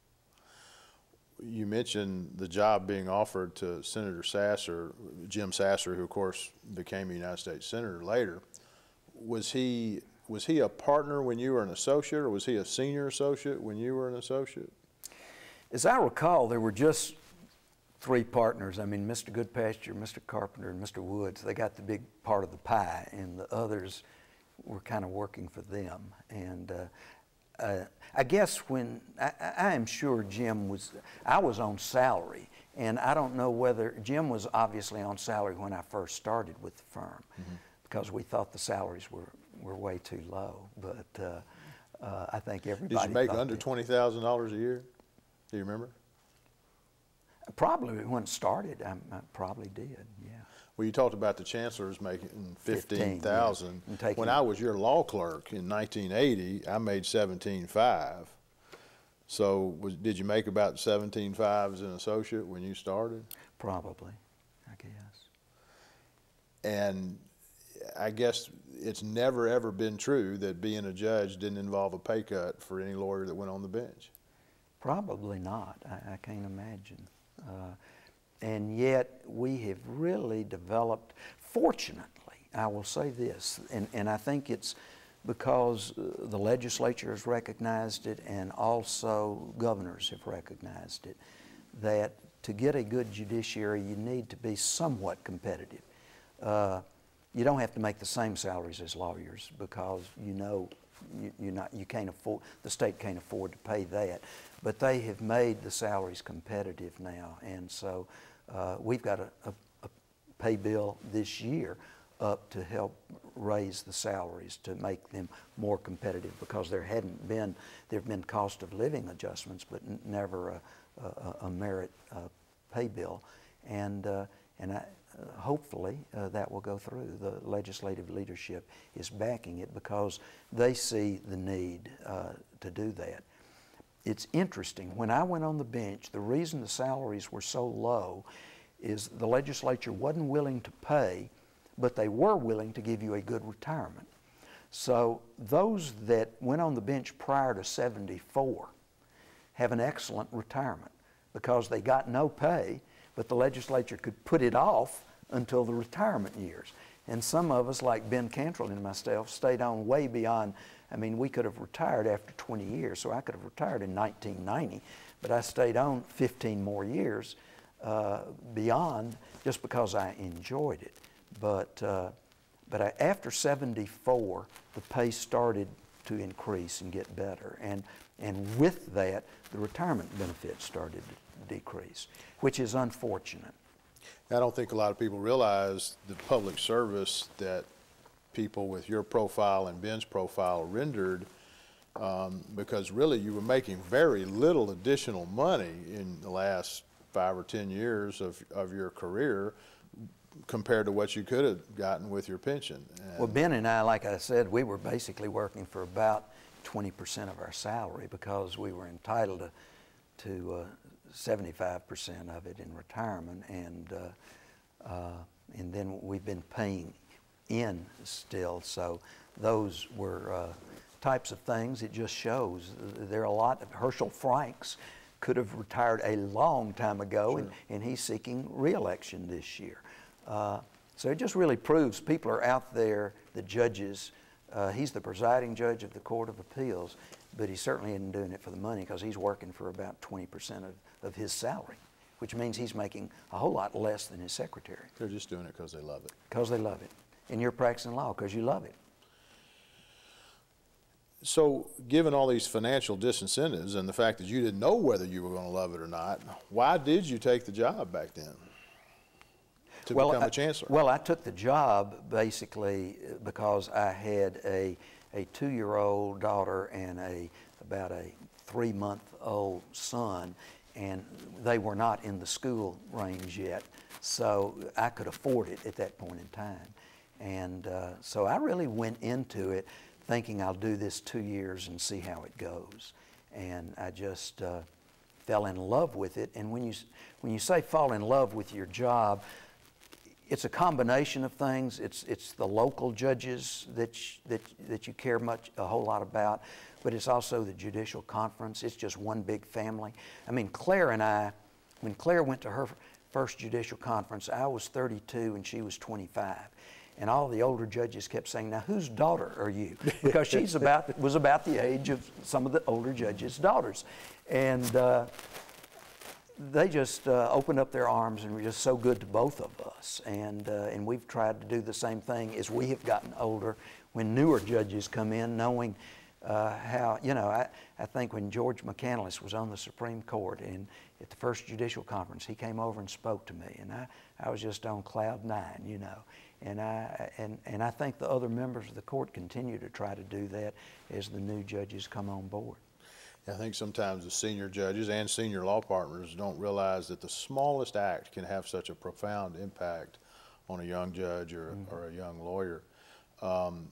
You mentioned the job being offered to Senator Sasser, Jim Sasser, who of course became a United States Senator later. Was he was he a partner when you were an associate, or was he a senior associate when you were an associate? As I recall, there were just three partners. I mean, Mister Goodpasture, Mister Carpenter, and Mister Woods. They got the big part of the pie, and the others were kind of working for them. And uh, uh, I guess when, I, I am sure Jim was, I was on salary, and I don't know whether, Jim was obviously on salary when I first started with the firm, mm-hmm. because we thought the salaries were, were way too low, but uh, uh, I think everybody Did you make thought under that, twenty thousand dollars a year? Do you remember? Probably when it started, I, I probably did, yeah. Well, you talked about the chancellors making fifteen thousand. Yeah. When I was your law clerk in nineteen eighty, I made seventeen five. So was, did you make about seventeen five as an associate when you started? Probably, I guess. And I guess it's never ever been true that being a judge didn't involve a pay cut for any lawyer that went on the bench. Probably not. I, I can't imagine. Uh, and yet we have really developed, fortunately, I will say this, and, and I think it's because the legislature has recognized it and also governors have recognized it, that to get a good judiciary you need to be somewhat competitive. Uh, you don't have to make the same salaries as lawyers, because you know you, you're not, you can't afford, the state can't afford to pay that. But they have made the salaries competitive now, and so uh, we've got a, a, a pay bill this year up to help raise the salaries to make them more competitive, because there hadn't been, there have been cost of living adjustments, but n never a, a, a merit uh, pay bill, and uh, and I, uh, hopefully uh, that will go through. The legislative leadership is backing it because they see the need uh, to do that. It's interesting, when I went on the bench, the reason the salaries were so low is the legislature wasn't willing to pay, but they were willing to give you a good retirement. So those that went on the bench prior to seventy-four have an excellent retirement because they got no pay, but the legislature could put it off until the retirement years. And some of us, like Ben Cantrell and myself, stayed on way beyond. I mean, we could have retired after twenty years, so I could have retired in nineteen ninety, but I stayed on fifteen more years uh, beyond just because I enjoyed it. But, uh, but I, after seventy-four, the pace started to increase and get better. And, and with that, the retirement benefits started to decrease, which is unfortunate. I don't think a lot of people realize the public service that people with your profile and Ben's profile rendered, um, because really you were making very little additional money in the last five or ten years of, of your career compared to what you could have gotten with your pension. And well, Ben and I, like I said, we were basically working for about twenty percent of our salary because we were entitled to, to uh, seventy-five percent of it in retirement, and uh, uh, and then we've been paying in still. So those were uh, types of things. It just shows there are a lot of Herschel Franks could have retired a long time ago, sure. and, and he's seeking re-election this year. Uh, so it just really proves people are out there, the judges. Uh, he's the presiding judge of the Court of Appeals, but he certainly isn't doing it for the money because he's working for about twenty percent of, of his salary, which means he's making a whole lot less than his secretary. They're just doing it because they love it. Because they love it. And you're practicing law because you love it. So given all these financial disincentives and the fact that you didn't know whether you were going to love it or not, why did you take the job back then to well, become I, a chancellor? Well, I took the job basically because I had a, a two-year-old daughter and a about a three-month-old son, and they were not in the school range yet, so I could afford it at that point in time. And uh, so I really went into it thinking I'll do this two years and see how it goes. And I just uh, fell in love with it. And when you, when you say fall in love with your job, it's a combination of things. It's, it's the local judges that, sh that, that you care much, a whole lot about, but it's also the judicial conference. It's just one big family. I mean, Claire and I, when Claire went to her first judicial conference, I was thirty-two and she was twenty-five. And all the older judges kept saying, now whose daughter are you? Because she's about, was about the age of some of the older judges' daughters. And uh, they just uh, opened up their arms and were just so good to both of us. And, uh, and we've tried to do the same thing as we have gotten older when newer judges come in, knowing uh, how, you know, I, I think when George McCandless was on the Supreme Court and at the first judicial conference, he came over and spoke to me. And I, I was just on cloud nine, you know. And I, and, and I think the other members of the court continue to try to do that as the new judges come on board. I think sometimes the senior judges and senior law partners don't realize that the smallest act can have such a profound impact on a young judge or, mm-hmm. or a young lawyer. Um,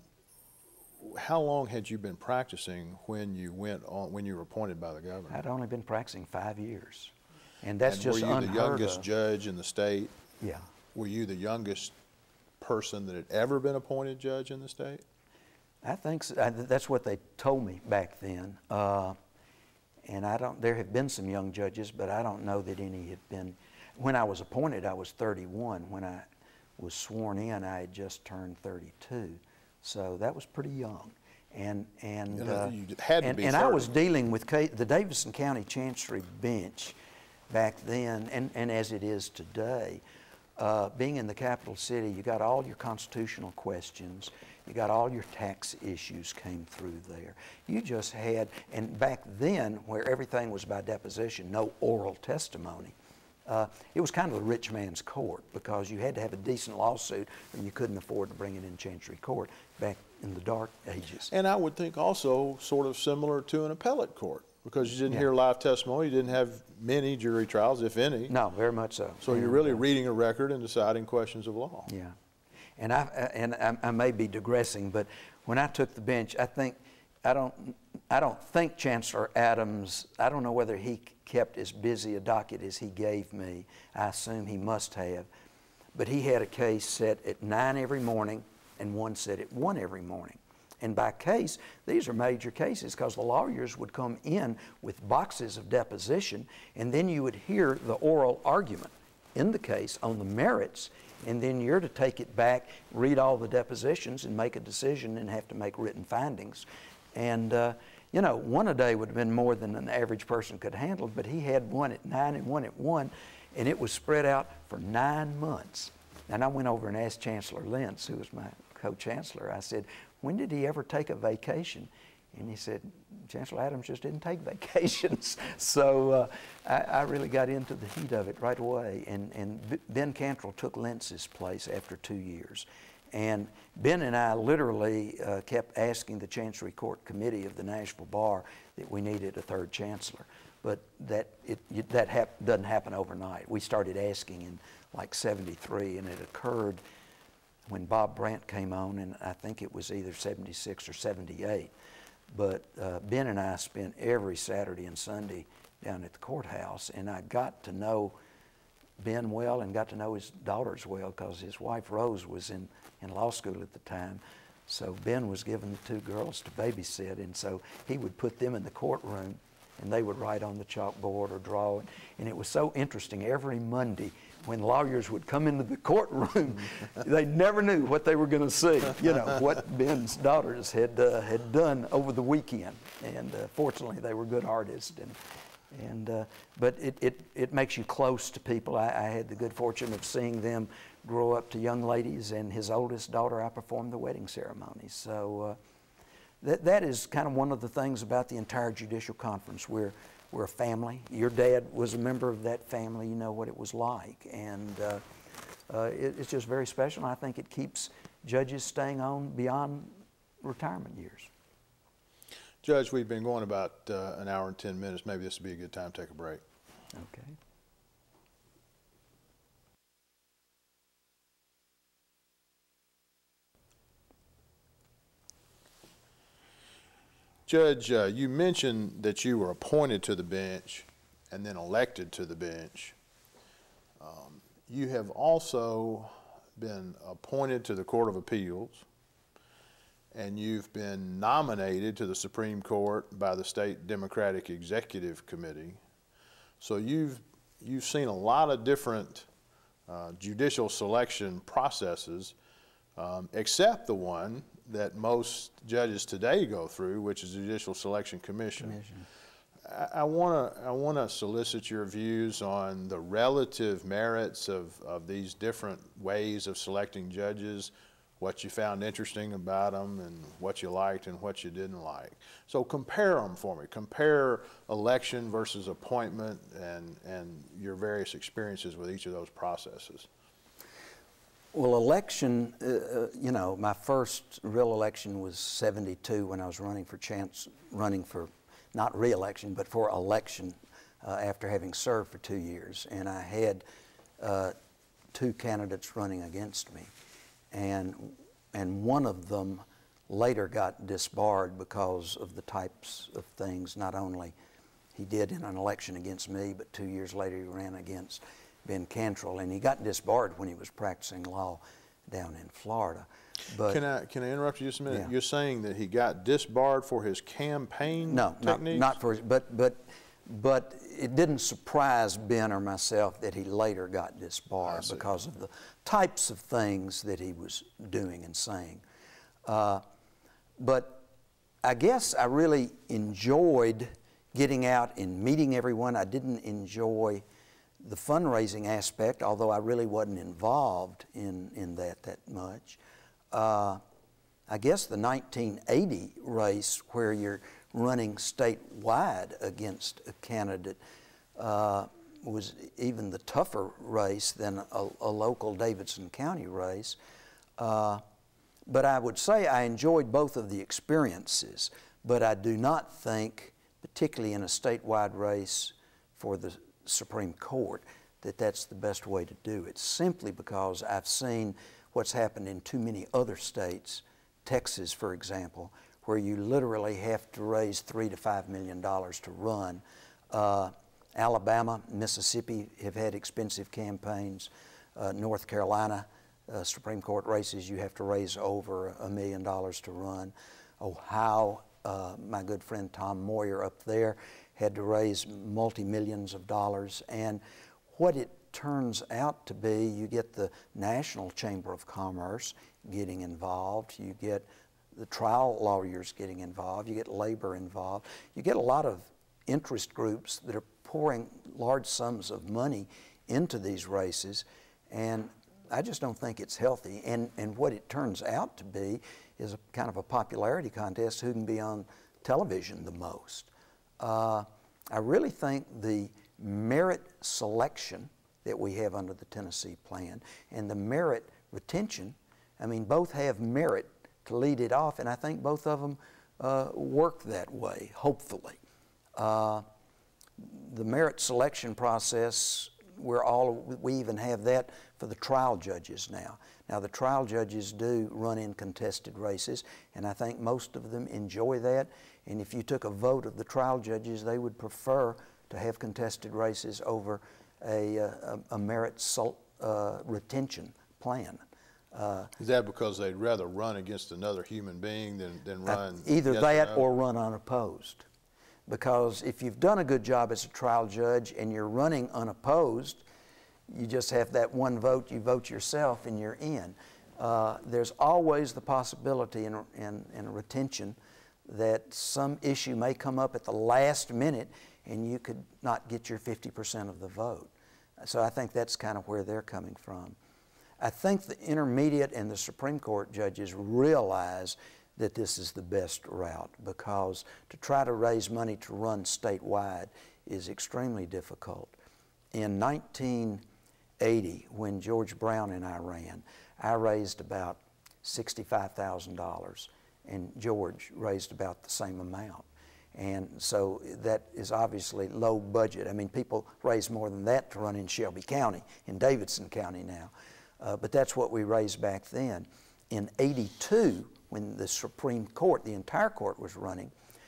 how long had you been practicing when you went on, when you were appointed by the governor? I'd only been practicing five years. And that's and just unheard of. Were you the youngest judge in the state? Yeah. Were you the youngest person that had ever been appointed judge in the state? I think so. I, that's what they told me back then. Uh, and I don't, there have been some young judges, but I don't know that any have been. When I was appointed, I was thirty-one. When I was sworn in, I had just turned thirty-two. So that was pretty young. And, and, you know, uh, you had to and, be and I was dealing with case, the Davidson County Chancery bench back then, and, and as it is today. Uh, being in the capital city, you got all your constitutional questions, you got all your tax issues came through there. You just had, and back then, where everything was by deposition, no oral testimony, uh, it was kind of a rich man's court because you had to have a decent lawsuit and you couldn't afford to bring it in Chancery Court back in the dark ages. And I would think also sort of similar to an appellate court, because you didn't yeah. hear live testimony, you didn't have many jury trials, if any. No, very much so. So and, you're really uh, reading a record and deciding questions of law. Yeah, and I and I, I may be digressing, but when I took the bench, I think I don't I don't think Chancellor Adams. I don't know whether he kept as busy a docket as he gave me. I assume he must have, but he had a case set at nine every morning and one set at one every morning. And by case, these are major cases because the lawyers would come in with boxes of deposition, and then you would hear the oral argument in the case on the merits, and then you're to take it back, read all the depositions, and make a decision and have to make written findings. And uh, you know, one a day would have been more than an average person could handle, but he had one at nine and one at one, and it was spread out for nine months. And I went over and asked Chancellor Lentz, who was my co-chancellor, I said, when did he ever take a vacation? And he said, Chancellor Adams just didn't take vacations. So uh, I, I really got into the heat of it right away. And, and Ben Cantrell took Lentz's place after two years. And Ben and I literally uh, kept asking the Chancery Court Committee of the Nashville Bar that we needed a third chancellor. But that, it, it, that hap doesn't happen overnight. We started asking in like seventy-three, and it occurred when Bob Brandt came on, and I think it was either seventy-six or seventy-eight. But uh, Ben and I spent every Saturday and Sunday down at the courthouse, and I got to know Ben well and got to know his daughters well because his wife Rose was in, in law school at the time. So Ben was given the two girls to babysit, and so he would put them in the courtroom and they would write on the chalkboard or draw. And it was so interesting. Every Monday when lawyers would come into the courtroom, they never knew what they were going to see, you know, what Ben's daughters had, uh, had done over the weekend. And uh, fortunately, they were good artists. And, and, uh, but it, it, it makes you close to people. I, I had the good fortune of seeing them grow up to young ladies, and his oldest daughter, I performed the wedding ceremony. So uh, that, that is kind of one of the things about the entire judicial conference. We're, we're a family. Your dad was a member of that family. You know what it was like. And uh, uh, it, it's just very special. And I think it keeps judges staying on beyond retirement years. Judge, we've been going about uh, an hour and ten minutes. Maybe this would be a good time to take a break. Okay. Judge, uh, you mentioned that you were appointed to the bench and then elected to the bench. Um, you have also been appointed to the Court of Appeals, and you've been nominated to the Supreme Court by the State Democratic Executive Committee. So you've, you've seen a lot of different uh, judicial selection processes, um, except the one that most judges today go through, which is the Judicial Selection Commission. Commission. I want to I want to solicit your views on the relative merits of, of these different ways of selecting judges, what you found interesting about them, and what you liked and what you didn't like. So compare them for me. Compare election versus appointment, and, and your various experiences with each of those processes. Well, election, uh, you know, my first real election was seventy-two when I was running for chance, running for, not re-election, but for election uh, after having served for two years. And I had uh, two candidates running against me. And, and one of them later got disbarred because of the types of things, not only he did in an election against me, but two years later he ran against Ben Cantrell, and he got disbarred when he was practicing law down in Florida. But can I can I interrupt you just a minute? Yeah. You're saying that he got disbarred for his campaign no, techniques? No, not for his, but but but it didn't surprise Ben or myself that he later got disbarred because of the types of things that he was doing and saying. Uh, but I guess I really enjoyed getting out and meeting everyone. I didn't enjoy the fundraising aspect, although I really wasn't involved in, in that that much. Uh, I guess the nineteen eighty race, where you're running statewide against a candidate, uh, was even the tougher race than a, a local Davidson County race. Uh, but I would say I enjoyed both of the experiences, but I do not think, particularly in a statewide race for the Supreme Court, that that's the best way to do it, simply because I've seen what's happened in too many other states, Texas, for example, where you literally have to raise three to five million dollars to run. Uh, Alabama, Mississippi have had expensive campaigns. Uh, North Carolina, uh, Supreme Court races, you have to raise over a million dollars to run. Ohio, uh, my good friend Tom Moyer up there had to raise multi-millions of dollars. And what it turns out to be, you get the National Chamber of Commerce getting involved, you get the trial lawyers getting involved, you get labor involved, you get a lot of interest groups that are pouring large sums of money into these races, and I just don't think it's healthy. And, and what it turns out to be is a kind of a popularity contest, who can be on television the most. Uh, I really think the merit selection that we have under the Tennessee plan and the merit retention, I mean, both have merit to lead it off, and I think both of them uh, work that way, hopefully. Uh, the merit selection process, we're all, we even have that for the trial judges now. Now, the trial judges do run in contested races, and I think most of them enjoy that. And if you took a vote of the trial judges, they would prefer to have contested races over a, a, a merit sol, uh, retention plan. Uh, Is that because they'd rather run against another human being than, than run? Uh, either yes that or, no? or run unopposed. Because if you've done a good job as a trial judge and you're running unopposed, you just have that one vote, you vote yourself and you're in. Uh, there's always the possibility in, in, in retention that some issue may come up at the last minute and you could not get your fifty percent of the vote. So I think that's kind of where they're coming from. I think the intermediate and the Supreme Court judges realize that this is the best route, because to try to raise money to run statewide is extremely difficult. In nineteen eighty, when George Brown and I ran, I raised about sixty-five thousand dollars, and George raised about the same amount. And so that is obviously low budget. I mean, people raise more than that to run in Shelby County, in Davidson County now. Uh, but that's what we raised back then. In eighty-two, when the Supreme Court, the entire court was running,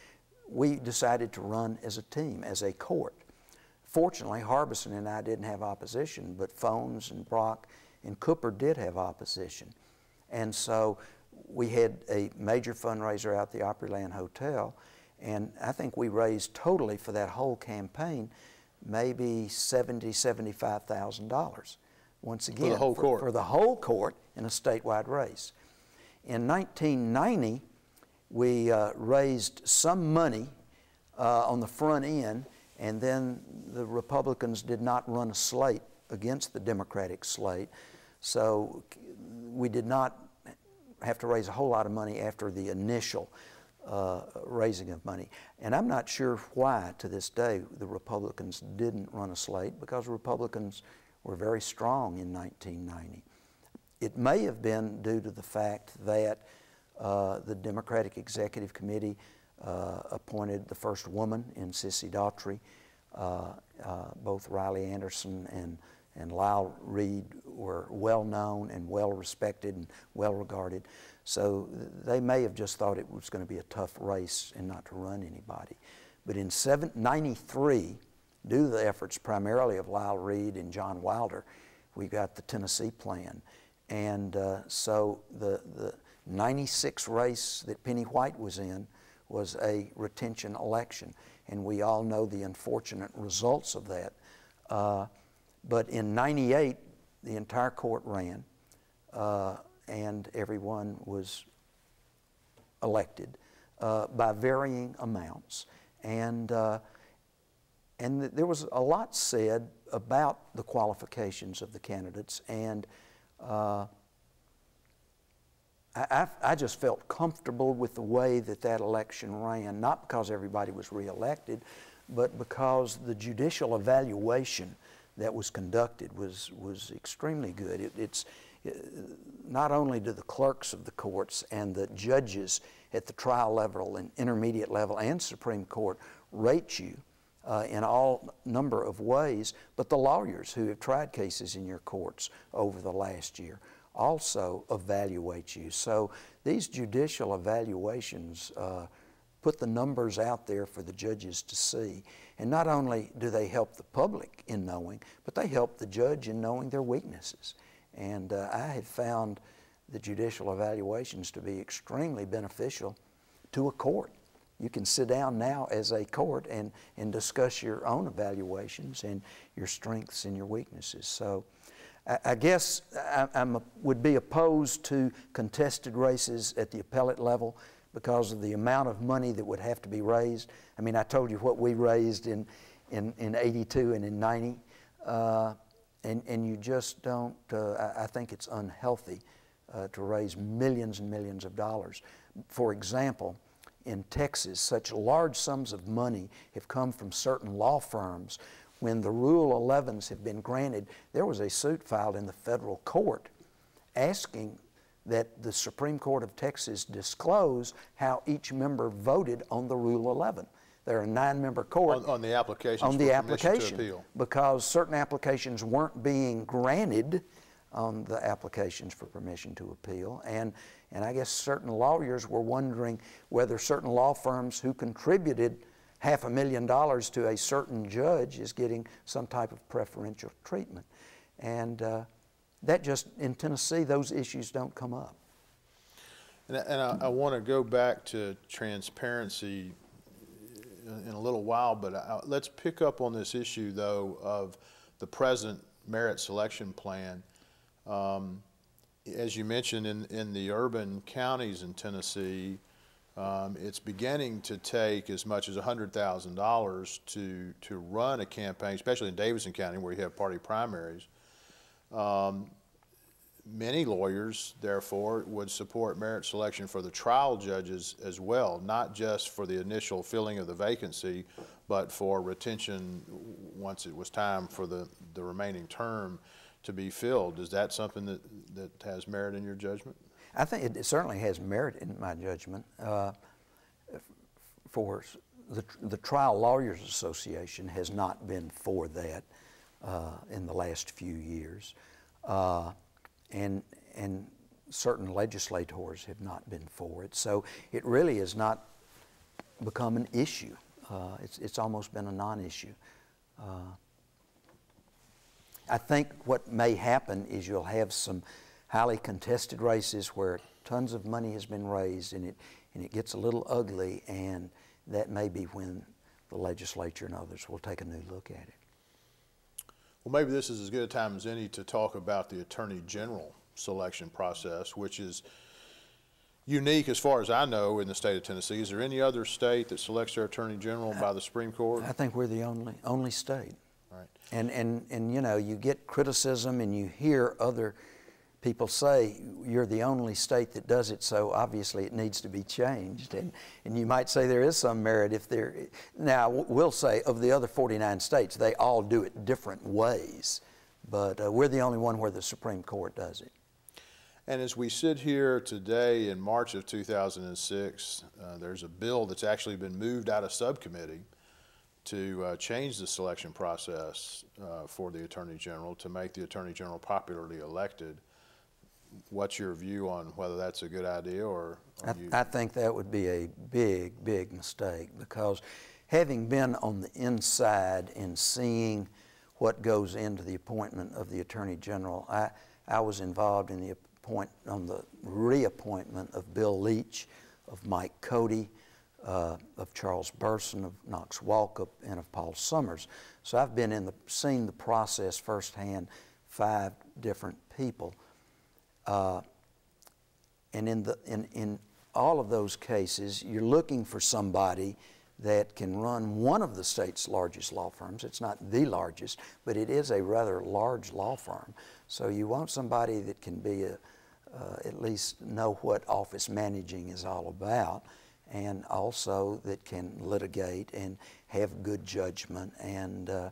we decided to run as a team, as a court. Fortunately, Harbison and I didn't have opposition, but Phones and Brock and Cooper did have opposition. And so we had a major fundraiser out at the Opryland Hotel, and I think we raised totally for that whole campaign maybe seventy thousand dollars, seventy-five thousand dollars. Once again, for the whole for, court. for the whole court in a statewide race. In nineteen ninety, we uh, raised some money uh, on the front end, and then the Republicans did not run a slate against the Democratic slate, so we did not have to raise a whole lot of money after the initial uh, raising of money. And I'm not sure why, to this day, the Republicans didn't run a slate, because Republicans were very strong in nineteen ninety. It may have been due to the fact that uh, the Democratic Executive Committee uh, appointed the first woman in Sissy Daughtry. Uh, uh, both Riley Anderson and, and Lyle Reed were well known and well respected and well regarded. So they may have just thought it was going to be a tough race and not to run anybody. But in ninety-three, due to the efforts primarily of Lyle Reed and John Wilder, we got the Tennessee plan. And uh, so the, the ninety-six race that Penny White was in was a retention election. And we all know the unfortunate results of that. Uh, but in ninety-eight, the entire court ran, uh, and everyone was elected uh, by varying amounts. And uh, And th there was a lot said about the qualifications of the candidates, and uh, I, I, I just felt comfortable with the way that that election ran, not because everybody was reelected, but because the judicial evaluation that was conducted was, was extremely good. It, it's it, not only do the clerks of the courts and the judges at the trial level and intermediate level and Supreme Court rate you Uh, in all number of ways, but the lawyers who have tried cases in your courts over the last year also evaluate you. So these judicial evaluations uh, put the numbers out there for the judges to see. And not only do they help the public in knowing, but they help the judge in knowing their weaknesses. And uh, I have found the judicial evaluations to be extremely beneficial to a court. You can sit down now as a court and, and discuss your own evaluations and your strengths and your weaknesses. So I, I guess I I'm a, would be opposed to contested races at the appellate level because of the amount of money that would have to be raised. I mean, I told you what we raised in, in, in eighty-two and in ninety, uh, and, and you just don't, uh, I, I think it's unhealthy uh, to raise millions and millions of dollars. For example, in Texas, such large sums of money have come from certain law firms. When the Rule elevens have been granted, there was a suit filed in the federal court asking that the Supreme Court of Texas disclose how each member voted on the Rule eleven. They're a nine-member court. On, on the applications on the for application, to appeal. Because certain applications weren't being granted on the applications for permission to appeal. And, and I guess certain lawyers were wondering whether certain law firms who contributed half a million dollars to a certain judge is getting some type of preferential treatment. And uh, that just, in Tennessee, those issues don't come up. And, and I, I want to go back to transparency in a little while, but I, let's pick up on this issue, though, of the present merit selection plan. Um, as you mentioned, in, in the urban counties in Tennessee, um, it's beginning to take as much as one hundred thousand dollars to, to run a campaign, especially in Davidson County where you have party primaries. Um, many lawyers, therefore, would support merit selection for the trial judges as well, not just for the initial filling of the vacancy, but for retention once it was time for the, the remaining term to be filled. Is that something that, that has merit in your judgment? I think it, it certainly has merit in my judgment. Uh, for the, the Trial Lawyers Association has not been for that uh, in the last few years. Uh, and, and certain legislators have not been for it. So it really has not become an issue. Uh, it's, it's almost been a non-issue. Uh, I think what may happen is you'll have some highly contested races where tons of money has been raised and it, and it gets a little ugly, and that may be when the legislature and others will take a new look at it. Well, maybe this is as good a time as any to talk about the Attorney General selection process, which is unique as far as I know in the state of Tennessee. Is there any other state that selects their Attorney General by the Supreme Court? I think we're the only, only state. Right. And, and, and, you know, you get criticism and you hear other people say you're the only state that does it, so obviously it needs to be changed. And, and you might say there is some merit if there, now we'll say of the other forty-nine states, they all do it different ways, but uh, we're the only one where the Supreme Court does it. And as we sit here today in March of two thousand six, uh, there's a bill that's actually been moved out of subcommittee to uh, change the selection process uh, for the Attorney General, to make the Attorney General popularly elected. What's your view on whether that's a good idea, or? I, th I think that would be a big, big mistake, because having been on the inside and seeing what goes into the appointment of the Attorney General, I, I was involved in the appoint, on the reappointment of Bill Leach, of Mike Cody, uh, of Charles Burson, of Knox Walkup, and of Paul Summers. So I've been in the, seen the process firsthand, five different people. Uh, and in, the, in, in all of those cases, you're looking for somebody that can run one of the state's largest law firms. It's not the largest, but it is a rather large law firm. So you want somebody that can be a, uh, at least know what office managing is all about, and also that can litigate and have good judgment. And uh,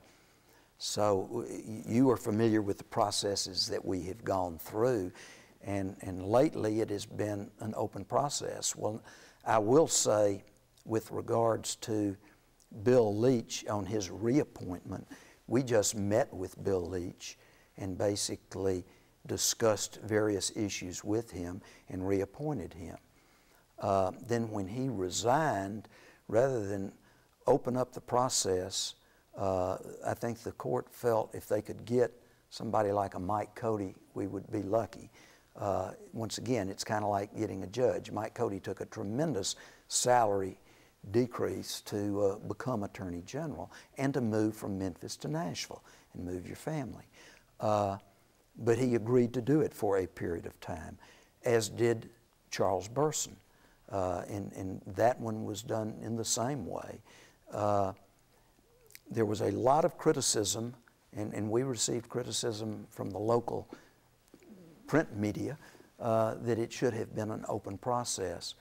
so you are familiar with the processes that we have gone through. And, and lately it has been an open process. Well, I will say, with regards to Bill Leach on his reappointment, we just met with Bill Leach and basically discussed various issues with him and reappointed him. Uh, then when he resigned, rather than open up the process, uh, I think the court felt if they could get somebody like a Mike Cody, we would be lucky. Uh, once again, it's kind of like getting a judge. Mike Cody took a tremendous salary decrease to uh, become Attorney General and to move from Memphis to Nashville and move your family. Uh, but he agreed to do it for a period of time, as did Charles Burson. Uh, and, and that one was done in the same way. Uh, there was a lot of criticism, and, and we received criticism from the local print media uh, that it should have been an open process.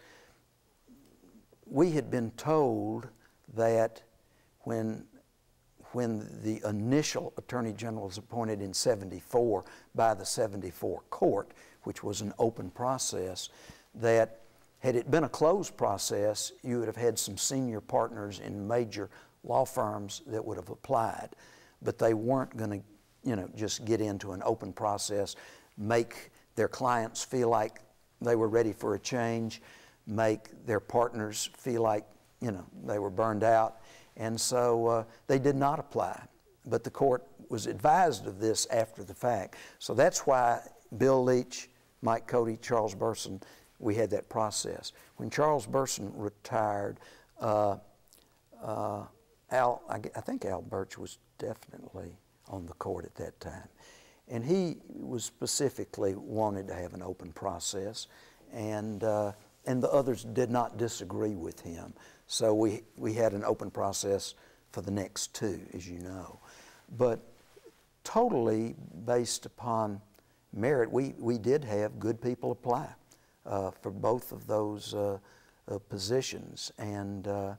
We had been told that when, when the initial Attorney General was appointed in seventy-four by the seventy-four court, which was an open process, that had it been a closed process, you would have had some senior partners in major law firms that would have applied. But they weren't going to, you know, just get into an open process, make their clients feel like they were ready for a change, make their partners feel like, you know, they were burned out. And so uh, they did not apply. But the court was advised of this after the fact. So that's why Bill Leach, Mike Cody, Charles Burson, we had that process. When Charles Burson retired, uh, uh, Al, I, I think Al Birch was definitely on the court at that time. And he was specifically wanted to have an open process, and, uh, and the others did not disagree with him. So we, we had an open process for the next two, as you know. But totally based upon merit, we, we did have good people apply uh, for both of those uh, uh, positions. And uh,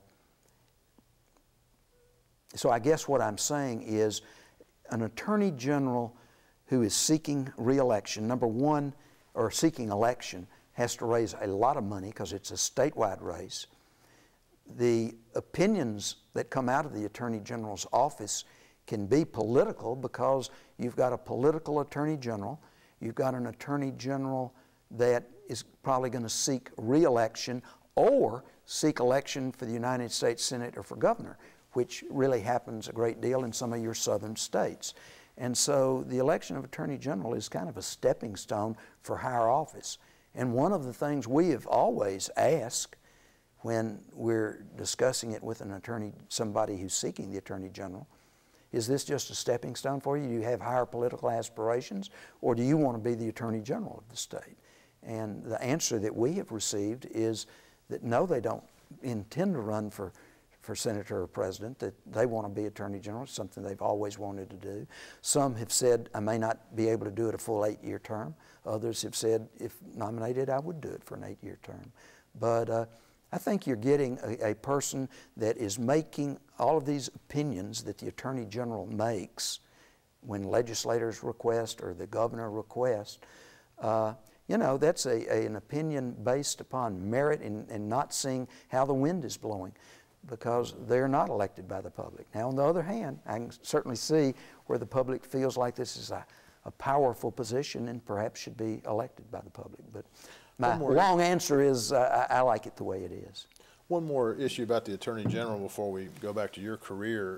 so I guess what I'm saying is an Attorney General who is seeking re-election, number one, or seeking election, has to raise a lot of money because it's a statewide race. The opinions that come out of the Attorney General's office can be political because you've got a political Attorney General, you've got an Attorney General that is probably going to seek re-election or seek election for the United States Senate or for governor, which really happens a great deal in some of your southern states. And so the election of Attorney General is kind of a stepping stone for higher office. And one of the things we have always asked when we're discussing it with an attorney, somebody who's seeking the Attorney General, is this just a stepping stone for you? Do you have higher political aspirations, or do you want to be the Attorney General of the state? And the answer that we have received is that no, they don't intend to run for, for senator or president, that they want to be Attorney General, something they've always wanted to do. Some have said, I may not be able to do it a full eight-year term. Others have said, if nominated, I would do it for an eight-year term. But uh, I think you're getting a, a person that is making all of these opinions that the Attorney General makes when legislators request or the governor request. Uh, you know, that's a, a, an opinion based upon merit and, and not seeing how the wind is blowing, because they're not elected by the public. Now, on the other hand, I can certainly see where the public feels like this is a, a powerful position and perhaps should be elected by the public. But my long answer is uh, I, I like it the way it is. One more issue about the Attorney General before we go back to your career.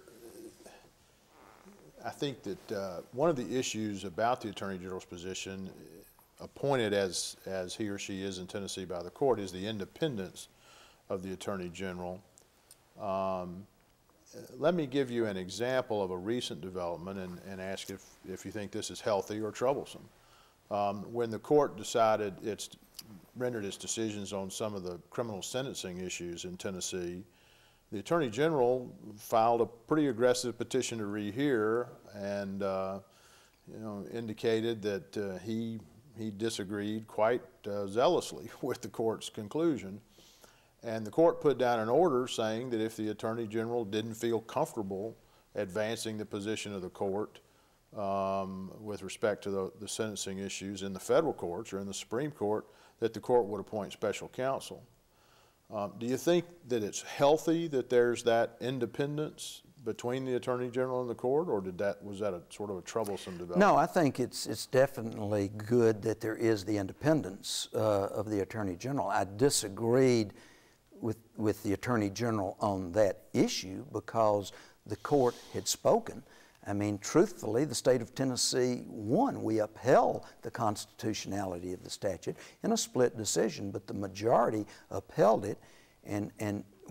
I think that uh, one of the issues about the Attorney General's position, appointed as, as he or she is in Tennessee by the court, is the independence of the Attorney General. Um, let me give you an example of a recent development and, and ask if, if you think this is healthy or troublesome. Um, when the court decided its, rendered its decisions on some of the criminal sentencing issues in Tennessee, the Attorney General filed a pretty aggressive petition to rehear and uh, you know, indicated that uh, he, he disagreed quite uh, zealously with the court's conclusion. And the court put down an order saying that if the Attorney General didn't feel comfortable advancing the position of the court um, with respect to the, the sentencing issues in the federal courts or in the Supreme Court, that the court would appoint special counsel. Um, do you think that it's healthy that there's that independence between the Attorney General and the court, or did that, was that a sort of a troublesome development? No, I think it's, it's definitely good that there is the independence uh, of the Attorney General. I disagreed with, with the Attorney General on that issue because the court had spoken. I mean, truthfully, the state of Tennessee won. We upheld the constitutionality of the statute in a split decision, but the majority upheld it. And, and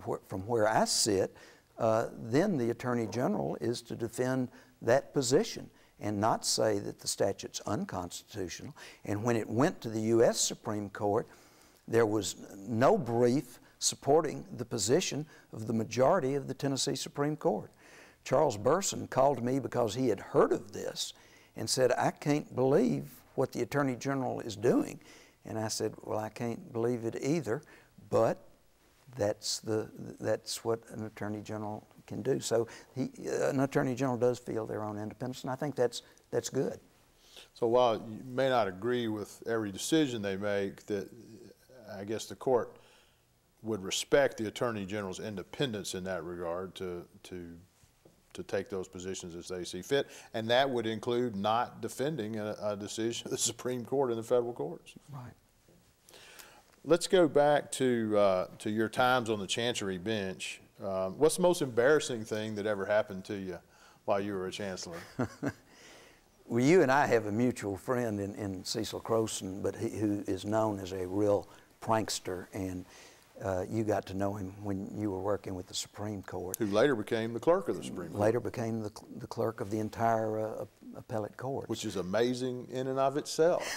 wh from where I sit, uh, then the Attorney General is to defend that position and not say that the statute's unconstitutional. And when it went to the U S Supreme Court, there was no brief supporting the position of the majority of the Tennessee Supreme Court. Charles Burson called me because he had heard of this and said, I can't believe what the Attorney General is doing. And I said, well, I can't believe it either, but that's, the, that's what an Attorney General can do. So he, an Attorney General does feel their own independence, and I think that's, that's good. So while you may not agree with every decision they make, that I guess the court would respect the Attorney General's independence in that regard to, to, to take those positions as they see fit, and that would include not defending a, a decision of the Supreme Court in the federal courts. Right. Let's go back to, uh, to your times on the Chancery bench. Um, what's the most embarrassing thing that ever happened to you while you were a chancellor? Well, you and I have a mutual friend in, in Cecil Croson, but he, who is known as a real prankster, and uh, you got to know him when you were working with the Supreme Court. Who later became the clerk of the Supreme Court. Later became the, the clerk of the entire uh, appellate court. Which is amazing in and of itself.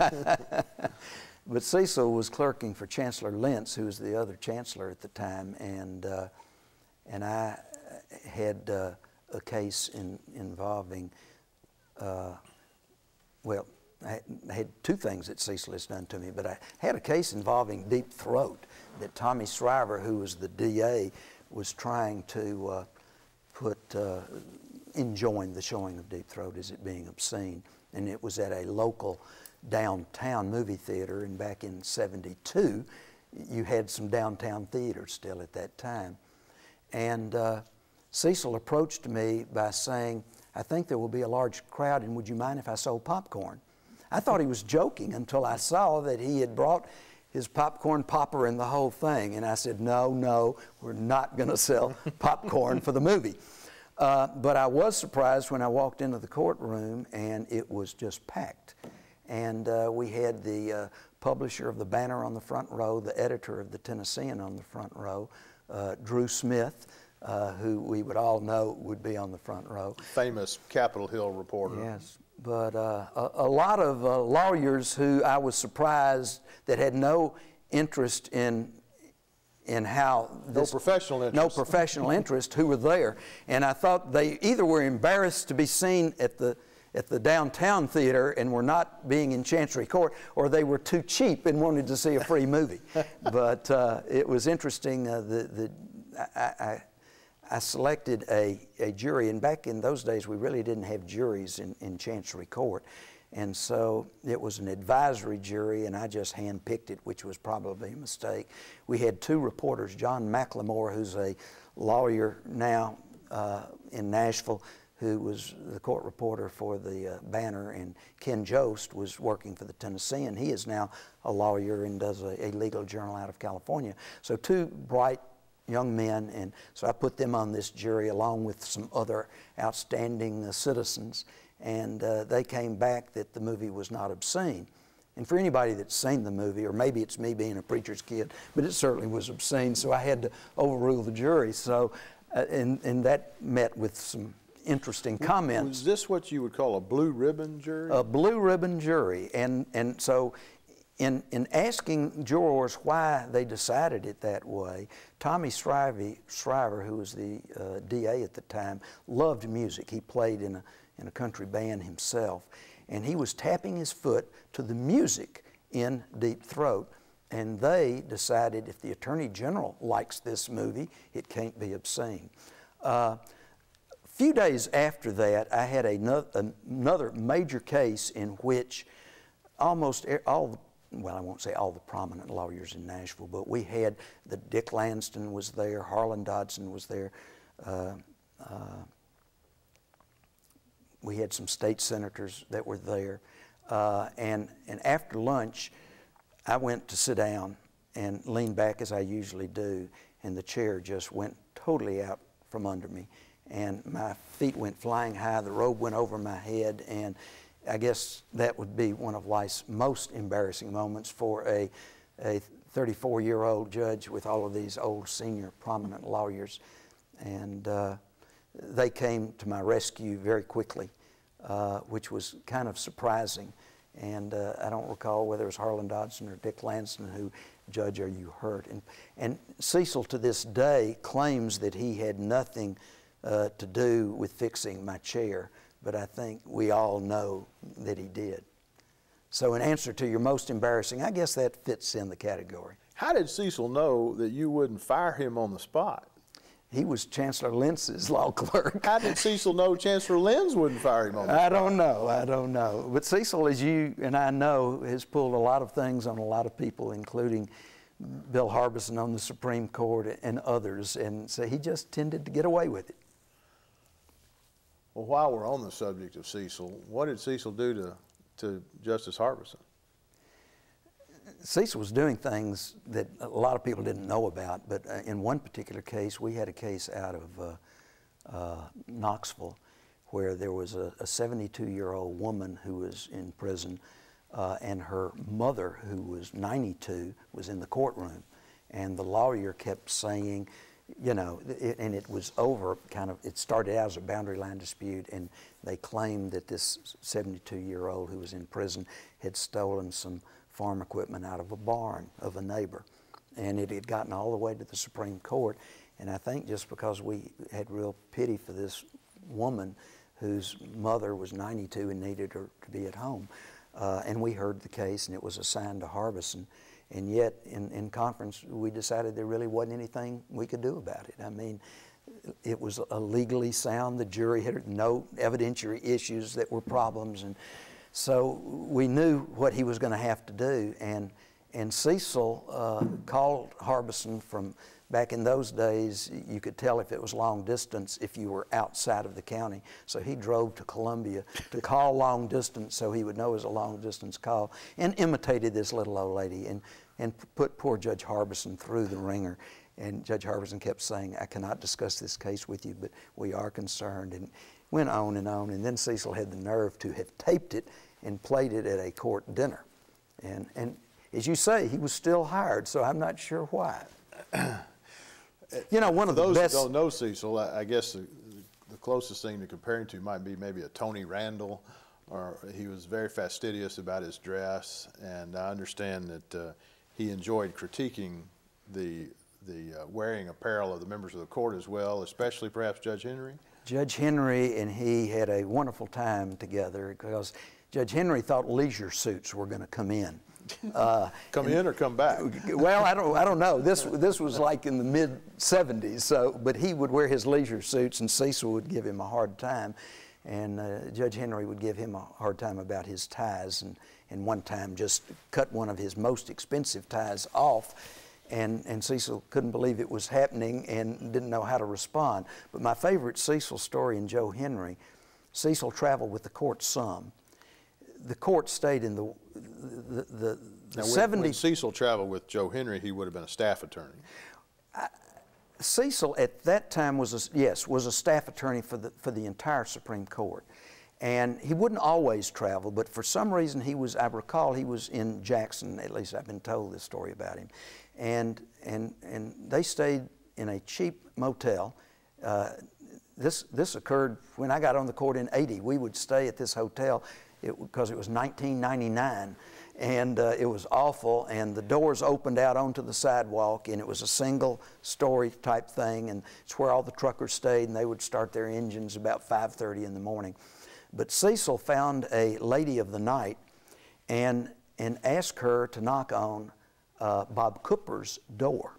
But Cecil was clerking for Chancellor Lentz, who was the other chancellor at the time, and uh, and I had uh, a case in, involving, uh, well, I had two things that Cecil has done to me, but I had a case involving Deep Throat that Tommy Shriver, who was the D A, was trying to uh, put, uh, enjoin the showing of Deep Throat as it being obscene. And it was at a local downtown movie theater, and back in seventy-two, you had some downtown theaters still at that time. And uh, Cecil approached me by saying, I think there will be a large crowd, and would you mind if I sold popcorn? I thought he was joking until I saw that he had brought his popcorn popper and the whole thing. And I said, no, no, we're not going to sell popcorn for the movie. Uh, but I was surprised when I walked into the courtroom and it was just packed. And uh, we had the uh, publisher of the Banner on the front row, the editor of the Tennessean on the front row, uh, Drew Smith, uh, who we would all know would be on the front row. Famous Capitol Hill reporter. Yes, but uh, a, a lot of uh, lawyers who I was surprised that had no interest in in how this, no professional interest. no professional interest who were there, and I thought they either were embarrassed to be seen at the at the downtown theater and were not being in Chancery Court, or they were too cheap and wanted to see a free movie. But uh, it was interesting. Uh, the the I, I, I selected a, a jury, and back in those days we really didn't have juries in, in Chancery Court. And so it was an advisory jury, and I just handpicked it, which was probably a mistake. We had two reporters, John McLemore, who's a lawyer now uh, in Nashville, who was the court reporter for the uh, Banner, and Ken Jost was working for the Tennessean. He is now a lawyer and does a, a legal journal out of California. So two bright young men, and so I put them on this jury along with some other outstanding uh, citizens, and uh, they came back that the movie was not obscene. And for anybody that's seen the movie, or maybe it's me being a preacher's kid, but it certainly was obscene, so I had to overrule the jury. So, uh, and, and that met with some interesting comments. Was this what you would call a blue ribbon jury? A blue ribbon jury, and, and so in, in asking jurors why they decided it that way, Tommy Shriver, Shriver who was the uh, D A at the time, loved music. He played in a, in a country band himself, and he was tapping his foot to the music in Deep Throat, and they decided if the Attorney General likes this movie, it can't be obscene. Uh, a few days after that, I had a, another major case in which almost all the, well, I won't say all the prominent lawyers in Nashville, but we had the Dick Lanston was there, Harlan Dodson was there, uh, uh, we had some state senators that were there, uh, and, and after lunch, I went to sit down and lean back as I usually do, and the chair just went totally out from under me, and my feet went flying high, the robe went over my head, and I guess that would be one of life's most embarrassing moments for a, a thirty-four-year-old judge with all of these old senior prominent lawyers. And uh, they came to my rescue very quickly, uh, which was kind of surprising. And uh, I don't recall whether it was Harlan Dodson or Dick Lanston who, "Judge, are you hurt?" And, and Cecil to this day claims that he had nothing uh, to do with fixing my chair, but I think we all know that he did. So in answer to your most embarrassing, I guess that fits in the category. How did Cecil know that you wouldn't fire him on the spot? He was Chancellor Lentz's law clerk. How did Cecil know Chancellor Lentz wouldn't fire him on the spot? I don't know, I don't know. But Cecil, as you and I know, has pulled a lot of things on a lot of people, including Bill Harbison on the Supreme Court and others, and so he just tended to get away with it. Well, while we're on the subject of Cecil, what did Cecil do to, to Justice Harbison? Cecil was doing things that a lot of people didn't know about, but uh, in one particular case, we had a case out of uh, uh, Knoxville where there was a seventy-two-year-old woman who was in prison, uh, and her mother, who was ninety-two, was in the courtroom. And the lawyer kept saying, you know, it, and it was over, kind of, it started out as a boundary line dispute, and they claimed that this seventy-two-year-old who was in prison had stolen some farm equipment out of a barn of a neighbor. And it had gotten all the way to the Supreme Court. And I think just because we had real pity for this woman whose mother was ninety-two and needed her to be at home, uh, and we heard the case and it was assigned to Harbison. And yet in, in conference we decided there really wasn't anything we could do about it. I mean, it was a legally sound. The jury had no evidentiary issues that were problems, and so we knew what he was going to have to do. And and Cecil uh, called Harbison from back in those days. You could tell if it was long distance if you were outside of the county. So he drove to Columbia to call long distance so he would know it was a long distance call, and imitated this little old lady and, and put poor Judge Harbison through the ringer. And Judge Harbison kept saying, "I cannot discuss this case with you, but we are concerned," and went on and on. And then Cecil had the nerve to have taped it and played it at a court dinner. And, and as you say, he was still hired, so I'm not sure why. You know, one of the those best... who don't know Cecil, I, I guess the, the closest thing to comparing to might be maybe a Tony Randall, or he was very fastidious about his dress, and I understand that uh, he enjoyed critiquing the, the uh, wearing apparel of the members of the court as well, especially perhaps Judge Henry. Judge Henry and he had a wonderful time together because Judge Henry thought leisure suits were going to come in. Uh, come in or come back? Well, I don't, I don't know. This, this was like in the mid seventies, so, but he would wear his leisure suits and Cecil would give him a hard time. And uh, Judge Henry would give him a hard time about his ties, and, and one time just cut one of his most expensive ties off. And, and Cecil couldn't believe it was happening and didn't know how to respond. But my favorite Cecil story in Joe Henry, Cecil traveled with the court some. The court stayed in the, the, the, the seventy... When Cecil traveled with Joe Henry, he would have been a staff attorney. I, Cecil at that time was, a, yes, was a staff attorney for the, for the entire Supreme Court. And he wouldn't always travel, but for some reason he was, I recall he was in Jackson, at least I've been told this story about him. And, and, and they stayed in a cheap motel. Uh, this, this occurred when I got on the court in eighty. We would stay at this hotel because it, it was nineteen ninety-nine, and uh, it was awful, and the doors opened out onto the sidewalk, and it was a single story type thing, and it's where all the truckers stayed, and they would start their engines about five thirty in the morning. But Cecil found a lady of the night and, and asked her to knock on uh, Bob Cooper's door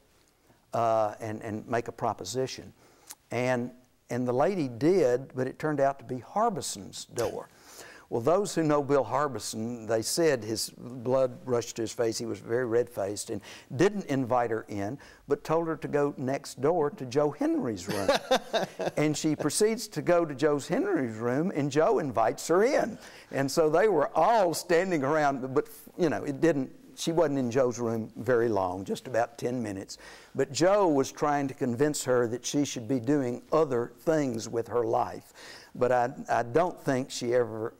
uh, and, and make a proposition. And, and the lady did, but it turned out to be Harbison's door. Well, those who know Bill Harbison, they said his blood rushed to his face. He was very red-faced and didn't invite her in, but told her to go next door to Joe Henry's room. And she proceeds to go to Joe Henry's room, and Joe invites her in. And so they were all standing around, but, you know, it didn't, she wasn't in Joe's room very long, just about ten minutes. But Joe was trying to convince her that she should be doing other things with her life. But I, I don't think she ever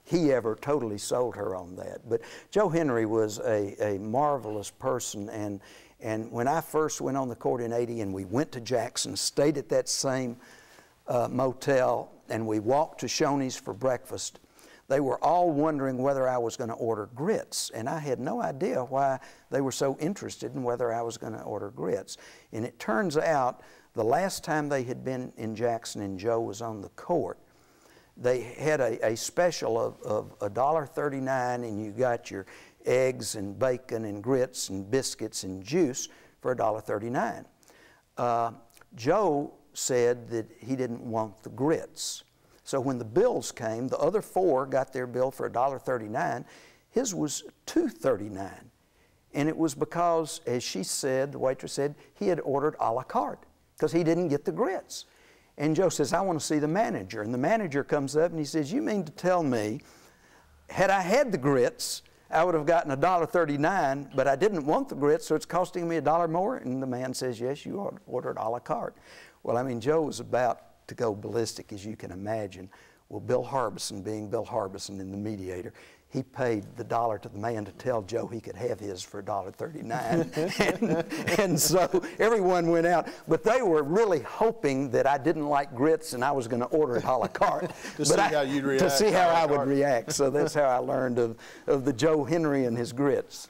he ever totally sold her on that. But Joe Henry was a, a marvelous person, and, and when I first went on the court in eighty and we went to Jackson, stayed at that same uh, motel, and we walked to Shoney's for breakfast, they were all wondering whether I was going to order grits, and I had no idea why they were so interested in whether I was going to order grits. And it turns out the last time they had been in Jackson and Joe was on the court, they had a, a special of, of one dollar thirty-nine, and you got your eggs and bacon and grits and biscuits and juice for one dollar thirty-nine. Uh, Joe said that he didn't want the grits. So when the bills came, the other four got their bill for one dollar thirty-nine. His was two thirty-nine. And it was because, as she said, the waitress said, he had ordered a la carte because he didn't get the grits. And Joe says, I want to see the manager. And the manager comes up and he says, you mean to tell me, had I had the grits, I would have gotten one dollar thirty-nine, but I didn't want the grits, so it's costing me a dollar more? And the man says, yes, you ordered a la carte. Well, I mean, Joe was about to go ballistic, as you can imagine. Well, Bill Harbison, being Bill Harbison and the mediator, he paid the dollar to the man to tell Joe he could have his for one dollar thirty-nine. and, and so everyone went out. But they were really hoping that I didn't like grits and I was going to order it a la carte. to, but see I, how you'd react, to see how I would carte. react. So that's how I learned of, of the Joe Henry and his grits.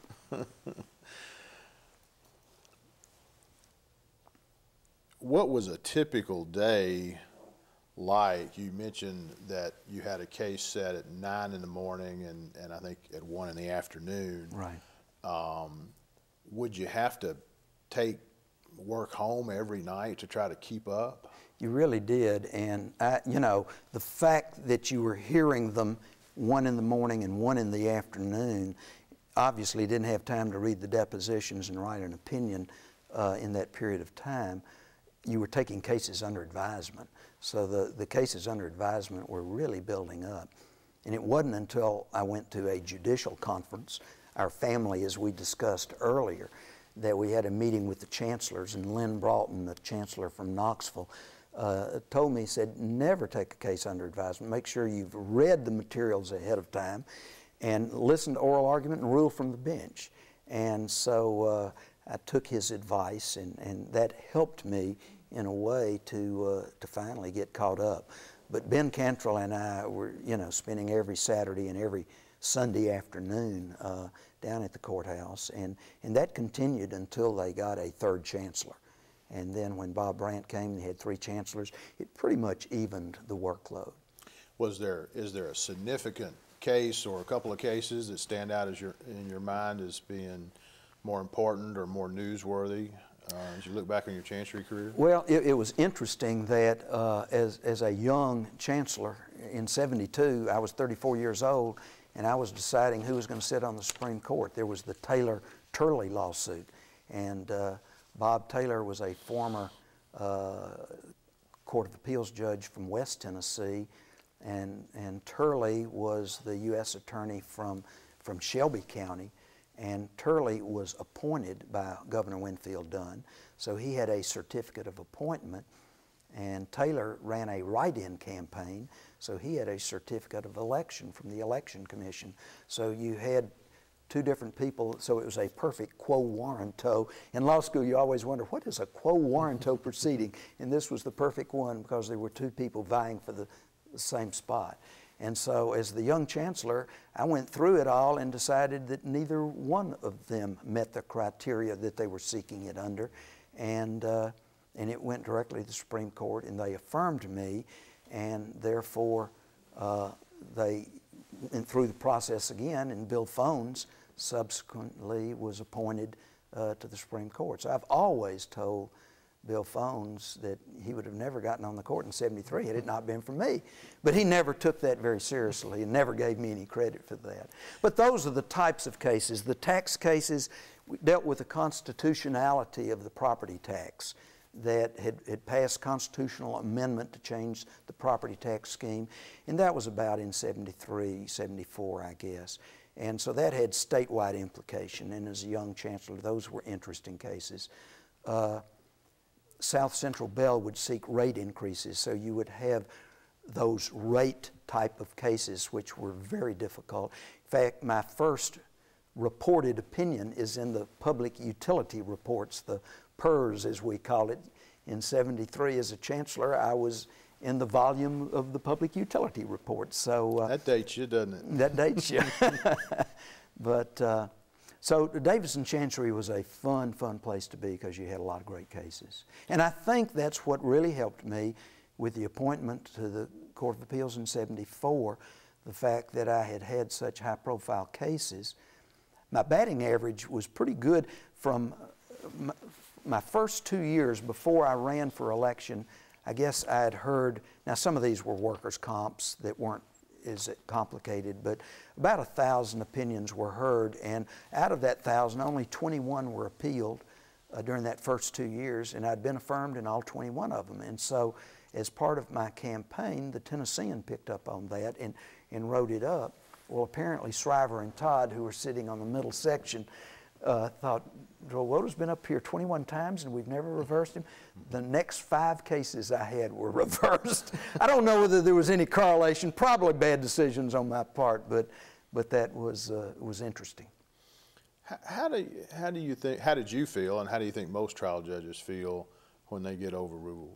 What was a typical day like? You mentioned that you had a case set at nine in the morning and, and I think at one in the afternoon. Right. Um, would you have to take work home every night to try to keep up? You really did. And, I, you know, the fact that you were hearing them one in the morning and one in the afternoon, obviously didn't have time to read the depositions and write an opinion uh, in that period of time. You were taking cases under advisement. So the, the cases under advisement were really building up. And it wasn't until I went to a judicial conference, our family, as we discussed earlier, that we had a meeting with the chancellors, and Lynn Broughton, the chancellor from Knoxville, uh, told me, he said, never take a case under advisement. Make sure you've read the materials ahead of time and listen to oral argument and rule from the bench. And so uh, I took his advice, and, and that helped me in a way to uh, to finally get caught up. But Ben Cantrell and I were, you know, spending every Saturday and every Sunday afternoon uh, down at the courthouse, and and that continued until they got a third chancellor. And then when Bob Brandt came, they had three chancellors. It pretty much evened the workload. Was there is there a significant case or a couple of cases that stand out as your in your mind as being more important or more newsworthy uh, as you look back on your chancery career? Well, it, it was interesting that uh, as, as a young chancellor in seventy-two, I was thirty-four years old, and I was deciding who was going to sit on the Supreme Court. There was the Taylor-Turley lawsuit, and uh, Bob Taylor was a former uh, Court of Appeals judge from West Tennessee, and, and Turley was the U S attorney from, from Shelby County. And Turley was appointed by Governor Winfield Dunn, so he had a certificate of appointment, and Taylor ran a write-in campaign, so he had a certificate of election from the Election Commission. So you had two different people, so it was a perfect quo warranto. In law school, you always wonder, what is a quo warranto proceeding? And this was the perfect one because there were two people vying for the, the same spot. And so as the young chancellor, I went through it all and decided that neither one of them met the criteria that they were seeking it under. And, uh, and it went directly to the Supreme Court, and they affirmed me, and therefore uh, they went through the process again, and Bill Fones subsequently was appointed uh, to the Supreme Court. So I've always told Bill Fones that he would have never gotten on the court in seventy-three had it not been for me. But he never took that very seriously and never gave me any credit for that. But those are the types of cases. The tax cases dealt with the constitutionality of the property tax that had, had passed constitutional amendment to change the property tax scheme. And that was about in seventy-three, seventy-four, I guess. And so that had statewide implication. And as a young chancellor, those were interesting cases. Uh, South Central Bell would seek rate increases, so you would have those rate type of cases which were very difficult. In fact, my first reported opinion is in the public utility reports, the P U Rs as we call it. In seventy-three as a chancellor, I was in the volume of the public utility report. So uh, that dates you, doesn't it? That dates you. But uh, so Davidson Chancery was a fun, fun place to be because you had a lot of great cases. And I think that's what really helped me with the appointment to the Court of Appeals in seventy-four, the fact that I had had such high-profile cases. My batting average was pretty good from my, my first two years before I ran for election. I guess I had heard, now some of these were workers' comps that weren't as complicated, but about a thousand opinions were heard, and out of that thousand, only twenty-one were appealed uh, during that first two years, and I'd been affirmed in all twenty-one of them. And so as part of my campaign, the Tennessean picked up on that and, and wrote it up. Well, apparently Shriver and Todd, who were sitting on the middle section, uh, thought, Drowota's been up here twenty-one times and we've never reversed him. The next five cases I had were reversed. I don't know whether there was any correlation, probably bad decisions on my part, but, but that was, uh, was interesting. How, how, do you, how do you think, how did you feel, and how do you think most trial judges feel when they get overruled?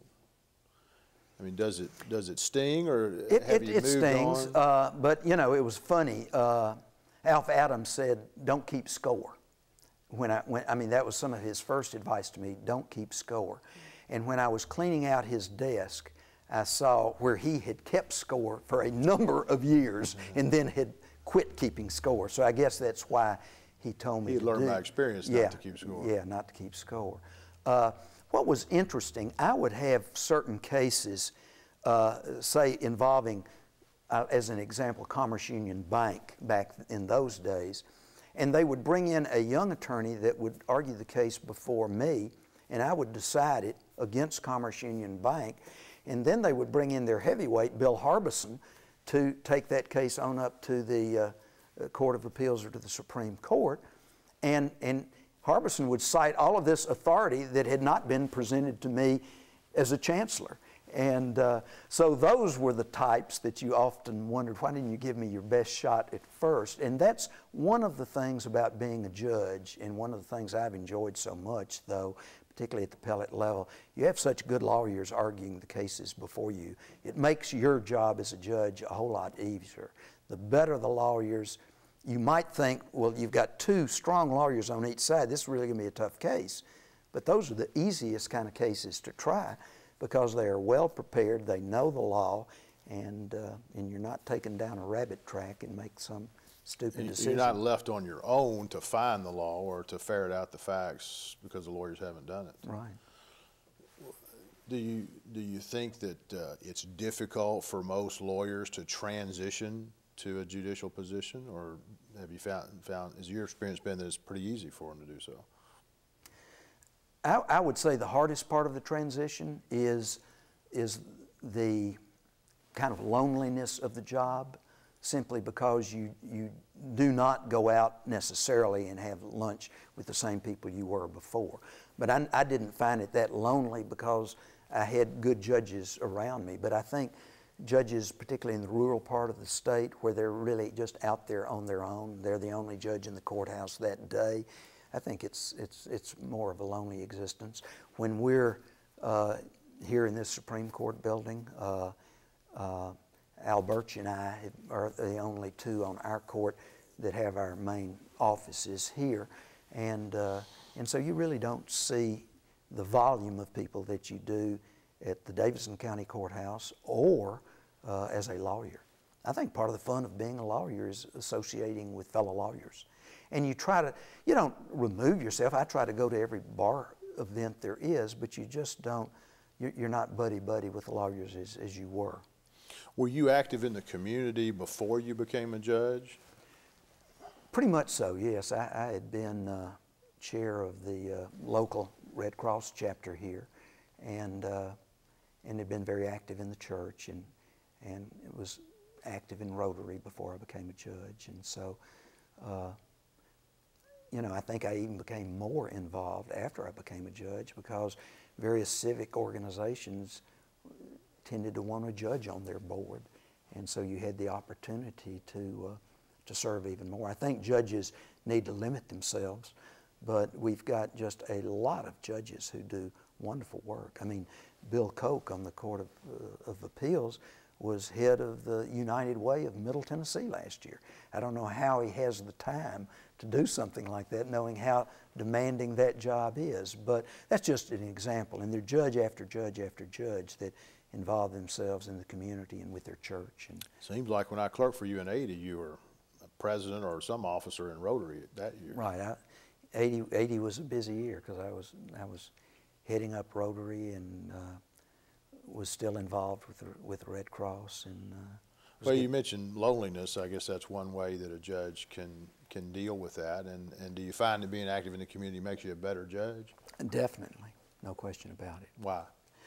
I mean, does it does it sting, or it, have it, you it moved stings, on? Uh, but you know, it was funny. Uh, Alf Adams said, "Don't keep score." When I when I mean, that was some of his first advice to me. Don't keep score. And when I was cleaning out his desk, I saw where he had kept score for a number of years, mm-hmm. and then had quit keeping score. So I guess that's why he told me. He to learned do. by experience yeah, not to keep score. Yeah, not to keep score. Uh, What was interesting, I would have certain cases, uh, say involving, uh, as an example, Commerce Union Bank back in those days, and they would bring in a young attorney that would argue the case before me, and I would decide it against Commerce Union Bank, and then they would bring in their heavyweight, Bill Harbison, to take that case on up to the uh, Court of Appeals or to the Supreme Court, and and. Harbison would cite all of this authority that had not been presented to me as a chancellor. And uh, so those were the types that you often wondered, why didn't you give me your best shot at first? And that's one of the things about being a judge, and one of the things I've enjoyed so much, though, particularly at the appellate level. You have such good lawyers arguing the cases before you. It makes your job as a judge a whole lot easier. The better the lawyers, you might think, well, you've got two strong lawyers on each side. This is really going to be a tough case. But those are the easiest kind of cases to try because they are well prepared, they know the law, and, uh, and you're not taken down a rabbit track and make some stupid decision. You're not left on your own to find the law or to ferret out the facts because the lawyers haven't done it. Right. Do you, do you think that uh, it's difficult for most lawyers to transition to a judicial position, or have you found, found has your experience been that it's pretty easy for them to do so? I, I would say the hardest part of the transition is, is the kind of loneliness of the job, simply because you, you do not go out necessarily and have lunch with the same people you were before. But I, I didn't find it that lonely because I had good judges around me. But I think judges, particularly in the rural part of the state where they're really just out there on their own, they're the only judge in the courthouse that day, I think it's, it's, it's more of a lonely existence. When we're uh, here in this Supreme Court building, uh, uh, Al Birch and I are the only two on our court that have our main offices here. And, uh, and so you really don't see the volume of people that you do at the Davidson County Courthouse or uh, as a lawyer. I think part of the fun of being a lawyer is associating with fellow lawyers. And you try to, you don't remove yourself. I try to go to every bar event there is, but you just don't, you're not buddy-buddy with the lawyers as, as you were. Were you active in the community before you became a judge? Pretty much so, yes. I, I had been uh, chair of the uh, local Red Cross chapter here, and uh, and had been very active in the church, and and it was active in Rotary before I became a judge. And so, uh, you know, I think I even became more involved after I became a judge because various civic organizations tended to want a judge on their board. and so you had the opportunity to, uh, to serve even more. I think judges need to limit themselves, but we've got just a lot of judges who do wonderful work. I mean, Bill Koch on the Court of, uh, of Appeals was head of the United Way of Middle Tennessee last year. I don't know how he has the time to do something like that, knowing how demanding that job is. But that's just an example. And they're judge after judge after judge that involve themselves in the community and with their church. And seems like when I clerked for you in eighty, you were a president or some officer in Rotary that year. Right. I, eighty, eighty was a busy year because I was, I was heading up Rotary and uh, was still involved with the, with the Red Cross. And uh, well, you mentioned loneliness. I guess that's one way that a judge can can deal with that. And, and do you find that being active in the community makes you a better judge? Definitely, no question about it. Why?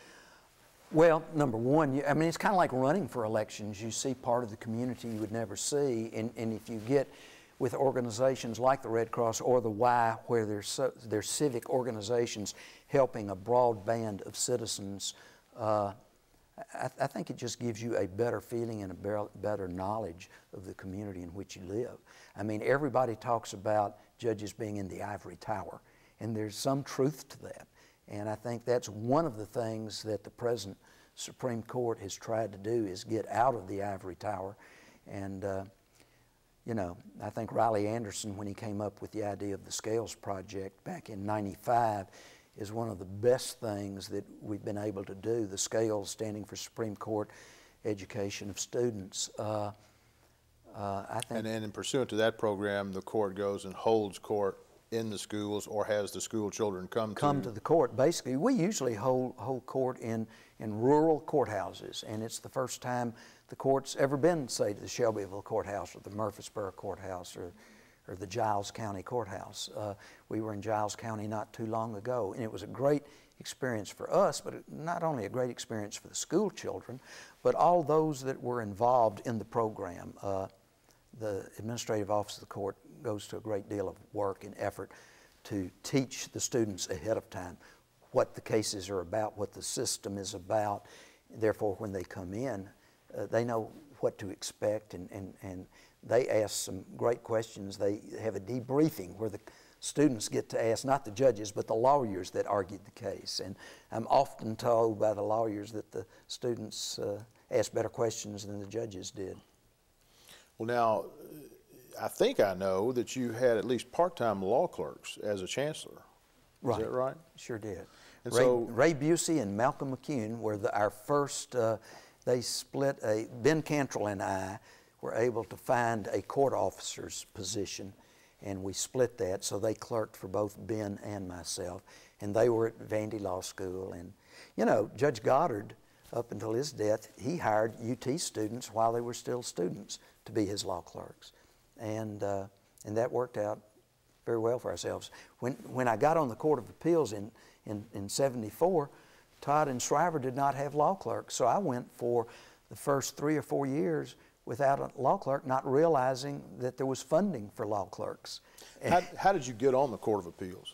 Well, number one, you, I mean, it's kind of like running for elections. You see part of the community you would never see, and, and if you get with organizations like the Red Cross or the Y, where there's, so, there's civic organizations helping a broad band of citizens, uh, I, I think it just gives you a better feeling and a better knowledge of the community in which you live. I mean, everybody talks about judges being in the ivory tower, and there's some truth to that. And I think that's one of the things that the present Supreme Court has tried to do is get out of the ivory tower. And, uh, you know, I think Riley Anderson, when he came up with the idea of the Scales Project back in ninety-five, is one of the best things that we've been able to do. The Scales standing for Supreme Court Education of Students. Uh, uh, I think and then in pursuant to that program, the court goes and holds court in the schools or has the school children come, come to? to the court. Basically, we usually hold, hold court in, in rural courthouses, and it's the first time the court's ever been, say, to the Shelbyville Courthouse or the Murfreesboro Courthouse or, or the Giles County Courthouse. Uh, we were in Giles County not too long ago, and it was a great experience for us, but not only a great experience for the school children, but all those that were involved in the program. Uh, the Administrative Office of the Court goes to a great deal of work and effort to teach the students ahead of time what the cases are about, what the system is about. Therefore, when they come in, uh, they know what to expect, and, and, and they ask some great questions. They have a debriefing where the students get to ask not the judges, but the lawyers that argued the case. And I'm often told by the lawyers that the students uh, ask better questions than the judges did. Well, now, I think I know that you had at least part-time law clerks as a chancellor. Right. Is that right? Sure did. And Ray, so, Ray Busey and Malcolm McCune were the, our first, uh, they split a, Ben Cantrell and I were able to find a court officer's position, and we split that, so they clerked for both Ben and myself, and they were at Vandy Law School. And, you know, Judge Goddard, up until his death, he hired U T students while they were still students to be his law clerks. And, uh, and that worked out very well for ourselves. When, when I got on the Court of Appeals in, in, in seventy-four, Todd and Shriver did not have law clerks, so I went for the first three or four years without a law clerk, not realizing that there was funding for law clerks. How, how did you get on the Court of Appeals?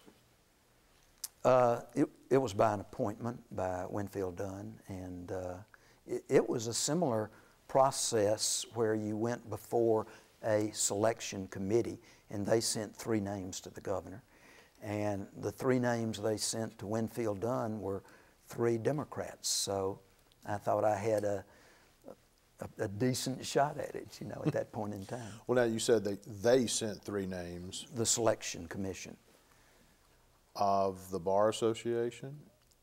Uh, it, it was by an appointment by Winfield Dunn, and uh, it, it was a similar process where you went before a selection committee, and they sent three names to the governor. And the three names they sent to Winfield Dunn were three Democrats. So I thought I had a, a, a decent shot at it, you know, at that point in time. Well, now you said they, they sent three names. The selection commission. Of the Bar Association?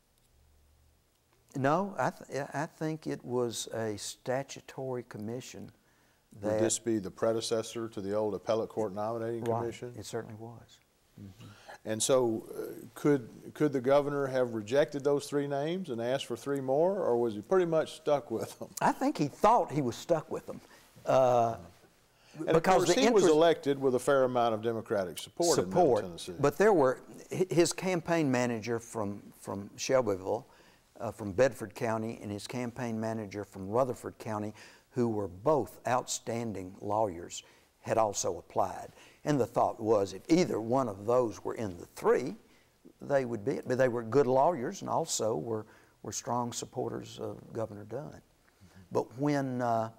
No, I, th I think it was a statutory commission. That, Would this be the predecessor to the old Appellate Court Nominating right, Commission? It certainly was. Mm-hmm. And so uh, could, could the governor have rejected those three names and asked for three more, or was he pretty much stuck with them? I think he thought he was stuck with them. Uh, and because of course, the he was interest, elected with a fair amount of Democratic support, support in Middle Tennessee. But there were, his campaign manager from, from Shelbyville, uh, from Bedford County, and his campaign manager from Rutherford County, who were both outstanding lawyers, had also applied. And the thought was if either one of those were in the three, they would be it. But they were good lawyers and also were, were strong supporters of Governor Dunn. Mm-hmm. But when, uh,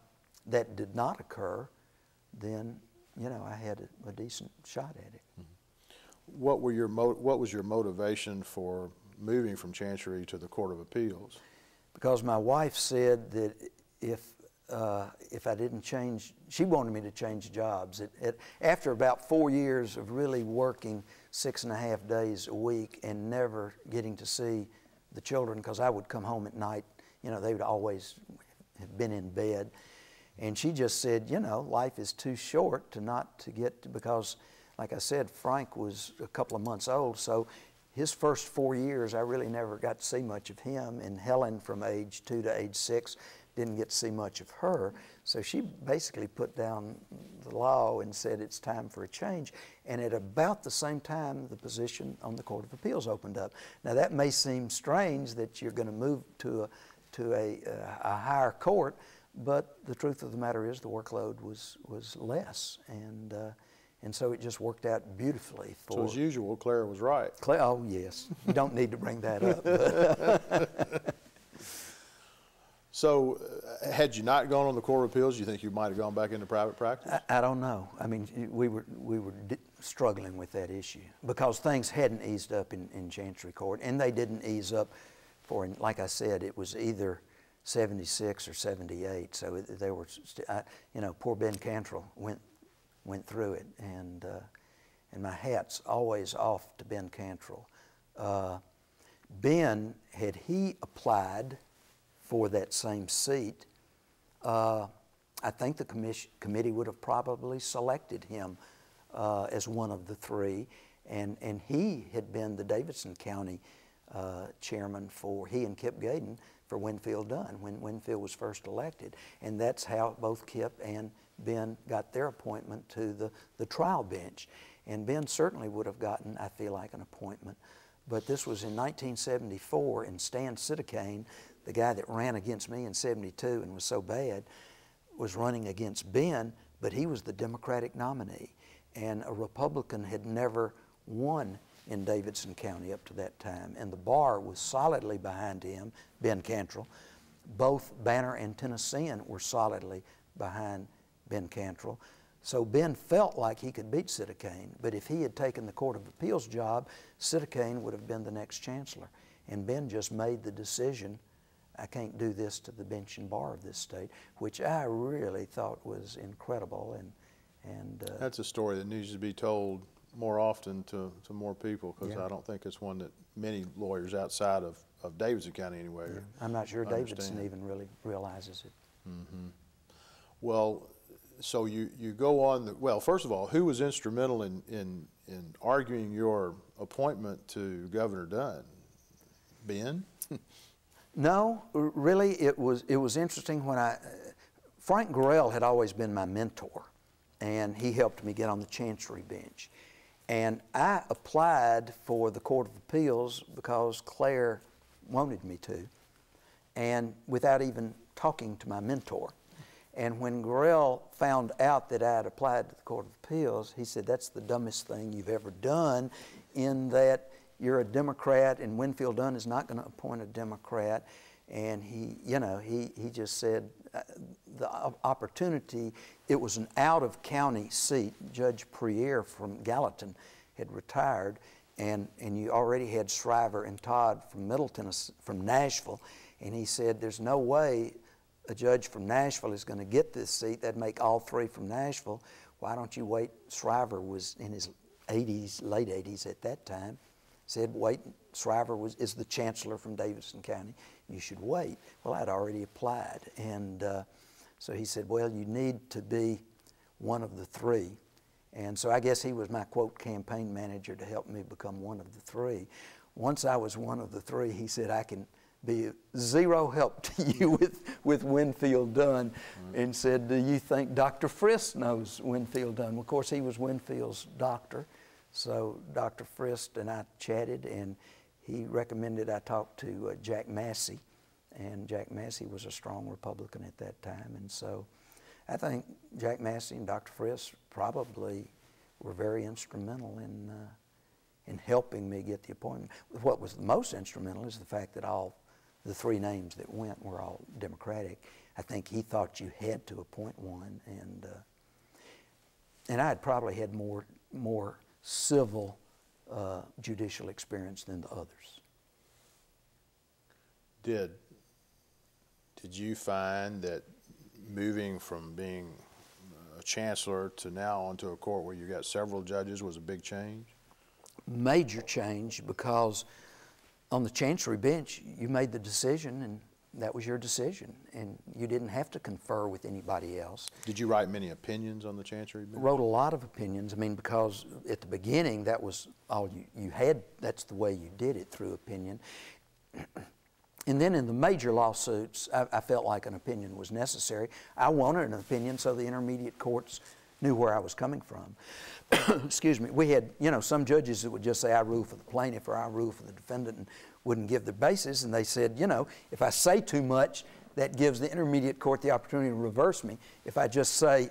that did not occur, then, you know, I had a, a decent shot at it. Mm-hmm. What were your mo what was your motivation for moving from Chancery to the Court of Appeals? Because my wife said that if uh, if I didn't change, she wanted me to change jobs. It, it, after about four years of really working six and a half days a week and never getting to see the children, because I would come home at night, you know, they would always have been in bed. And she just said, you know, life is too short to not to get to, because, like I said, Frank was a couple of months old, so his first four years, I really never got to see much of him, and Helen from age two to age six didn't get to see much of her. So she basically put down the law and said it's time for a change. And at about the same time, the position on the Court of Appeals opened up. Now that may seem strange that you're going to move to a, to a, a higher court, but the truth of the matter is the workload was, was less. And, uh, and so it just worked out beautifully. For so as usual, Claire was right. Claire, oh yes, you don't need to bring that up. So, uh, had you not gone on the Court of Appeals, you think you might have gone back into private practice? I, I don't know. I mean, we were we were d struggling with that issue because things hadn't eased up in, in Chancery Court, and they didn't ease up for, like I said, it was either seventy-six or seventy-eight. So it, they were, I, you know, poor Ben Cantrell went went through it, and uh, and my hat's always off to Ben Cantrell. Uh, Ben, had he applied for that same seat, uh, I think the commission, committee would have probably selected him uh, as one of the three, and, and he had been the Davidson County uh, chairman for, he and Kip Gaden, for Winfield Dunn when Winfield was first elected, and that's how both Kip and Ben got their appointment to the, the trial bench. And Ben certainly would have gotten, I feel like, an appointment. But this was in nineteen seventy-four, and Stan Sidicane, the guy that ran against me in seventy-two and was so bad, was running against Ben, but he was the Democratic nominee. And a Republican had never won in Davidson County up to that time. And the bar was solidly behind him, Ben Cantrell. Both Banner and Tennessean were solidly behind Ben Cantrell. So Ben felt like he could beat Sidicane, but if he had taken the Court of Appeals job, Sidicane would have been the next chancellor. And Ben just made the decision, I can't do this to the bench and bar of this state, which I really thought was incredible. And, and uh, that's a story that needs to be told more often to, to more people, because yeah. I don't think it's one that many lawyers outside of, of Davidson County anyway. Yeah. I'm not sure understand. Davidson even really realizes it. Mm-hmm. Well, so you, you go on, the, well, first of all, who was instrumental in, in, in arguing your appointment to Governor Dunn? Ben? No, really, it was, it was interesting when I, Frank Gorell had always been my mentor, and he helped me get on the Chancery bench. And I applied for the Court of Appeals because Claire wanted me to, and without even talking to my mentor. And when Gorell found out that I had applied to the Court of Appeals, he said, that's the dumbest thing you've ever done, in that you're a Democrat and Winfield Dunn is not going to appoint a Democrat. And he, you know, he, he just said uh, the opportunity, it was an out-of-county seat. Judge Priere from Gallatin had retired, and, and you already had Shriver and Todd from Middle Tennessee, from Nashville. And he said, there's no way a judge from Nashville is going to get this seat. That'd make all three from Nashville. Why don't you wait? Shriver was in his eighties, late eighties at that time. Said, wait, Shriver was, is the chancellor from Davidson County. You should wait. Well, I'd already applied. And uh, so he said, well, you need to be one of the three. And so I guess he was my, quote, campaign manager to help me become one of the three. Once I was one of the three, he said, I can be zero help to you with, with Winfield Dunn. Mm-hmm. And said, do you think Doctor Frist knows Winfield Dunn? Well, of course, he was Winfield's doctor. So Doctor Frist and I chatted, and he recommended I talk to uh, Jack Massey. And Jack Massey was a strong Republican at that time. And so I think Jack Massey and Doctor Frist probably were very instrumental in, uh, in helping me get the appointment. What was the most instrumental is the fact that all the three names that went were all Democratic. I think he thought you had to appoint one, and uh, and I had probably had more more civil uh, judicial experience than the others. Did did you find that moving from being a chancellor to now onto a court where you got several judges was a big change? Major change, because on the chancery bench you made the decision and that was your decision, and you didn't have to confer with anybody else. Did you write many opinions on the chancery bench? Wrote a lot of opinions. I mean, because at the beginning that was all you, you had, that's the way you did it, through opinion. And then in the major lawsuits, I, I felt like an opinion was necessary. I wanted an opinion so the intermediate courts knew where I was coming from. Excuse me. We had, you know, some judges that would just say, I rule for the plaintiff or I rule for the defendant, and wouldn't give the basis. And they said, you know, if I say too much, that gives the intermediate court the opportunity to reverse me. If I just say,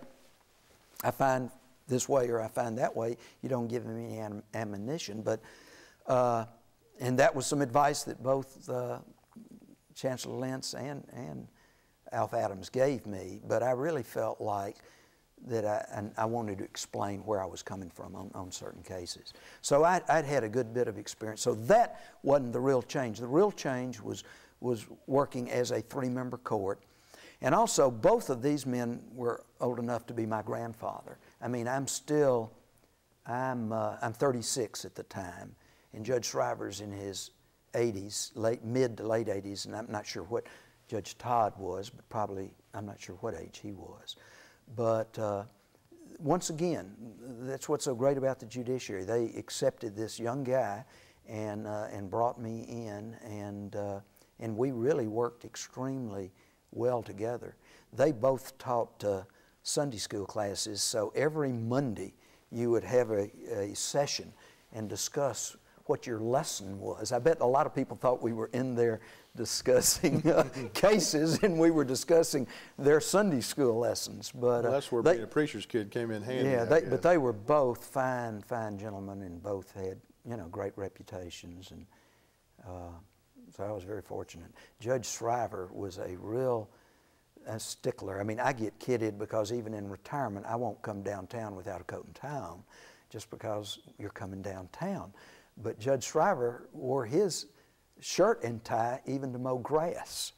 I find this way or I find that way, you don't give them any am ammunition. But, uh, and that was some advice that both uh, Chancellor Lentz and, and Alf Adams gave me. But I really felt like that I, and I wanted to explain where I was coming from on, on certain cases. So I'd, I'd had a good bit of experience. So that wasn't the real change. The real change was, was working as a three-member court. And also, both of these men were old enough to be my grandfather. I mean, I'm still, I'm, uh, I'm thirty-six at the time, and Judge Shriver's in his eighties, late, mid to late eighties, and I'm not sure what Judge Todd was, but probably, I'm not sure what age he was. But uh, once again, that's what's so great about the judiciary. They accepted this young guy and, uh, and brought me in, and, uh, and we really worked extremely well together. They both taught uh, Sunday school classes, so every Monday you would have a, a session and discuss what your lesson was. I bet a lot of people thought we were in there discussing uh, cases, and we were discussing their Sunday school lessons. But well, that's where uh, they, being a preacher's kid came in handy. Yeah, they, but they were both fine, fine gentlemen, and both had, you know, great reputations, and uh, so I was very fortunate. Judge Shriver was a real a stickler. I mean, I get kidded because even in retirement, I won't come downtown without a coat and tie on, just because you're coming downtown. But Judge Shriver wore his shirt and tie even to mow grass.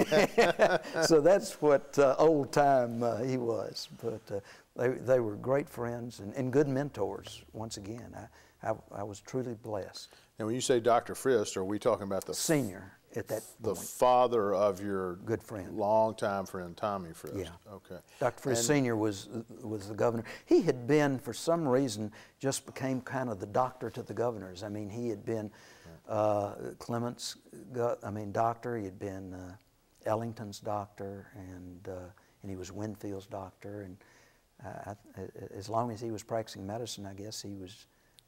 So that's what uh, old time uh, he was. But uh, they, they were great friends and, and good mentors. Once again, I, I, I was truly blessed. And when you say Doctor Frist, are we talking about the senior at that the point? Father of your good friend, longtime friend Tommy Frist? Yeah. Okay. Doctor Frist Senior was was the governor. He had been, for some reason, just became kind of the doctor to the governors. I mean, he had been uh, Clement's, I mean, doctor. He had been uh, Ellington's doctor, and uh, and he was Winfield's doctor. And uh, I, as long as he was practicing medicine, I guess he was.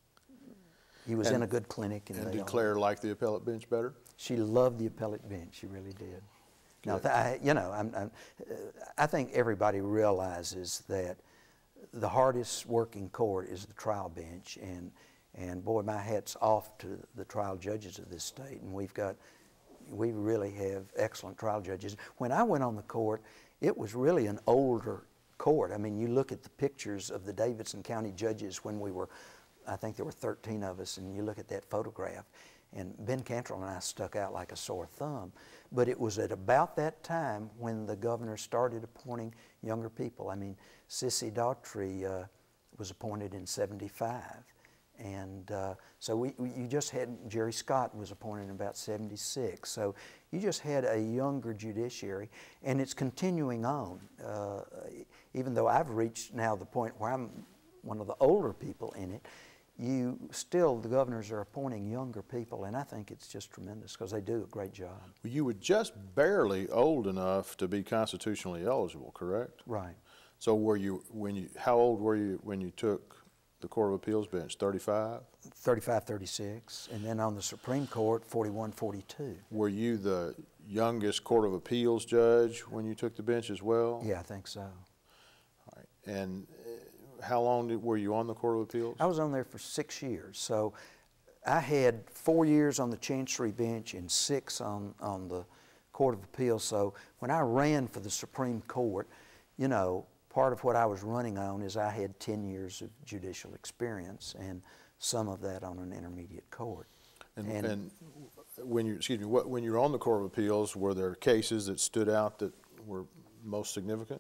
He was and, in a good clinic. And, and they Declare liked the appellate bench better? She loved the appellate bench. She really did. Now, I, you know, I'm, I'm, I think everybody realizes that the hardest working court is the trial bench, and and boy, my hat's off to the trial judges of this state. And we've got, we really have excellent trial judges. When I went on the court, it was really an older court. I mean, you look at the pictures of the Davidson County judges when we were, I think there were thirteen of us, and you look at that photograph, and Ben Cantrell and I stuck out like a sore thumb. But it was at about that time when the governor started appointing younger people. I mean, Sissy Daughtry uh, was appointed in seventy-five. And uh, so we, we, you just had, Jerry Scott was appointed in about seventy-six. So you just had a younger judiciary, and it's continuing on. Uh, even though I've reached now the point where I'm one of the older people in it, you still, the governors are appointing younger people, and I think it's just tremendous because they do a great job. Well, you were just barely old enough to be constitutionally eligible, correct? Right. So were you, when you, how old were you when you took the Court of Appeals bench, thirty-five? thirty-five, thirty-six, and then on the Supreme Court, forty-one, forty-two. Were you the youngest Court of Appeals judge when you took the bench as well? Yeah, I think so. All right. And how long did, were you on the Court of Appeals? I was on there for six years. So I had four years on the Chancery bench and six on, on the Court of Appeals. So when I ran for the Supreme Court, you know, part of what I was running on is I had ten years of judicial experience and some of that on an intermediate court. And, and, and when you excuse me, what, when you were on the Court of Appeals, were there cases that stood out that were most significant?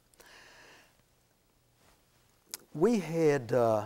We had uh,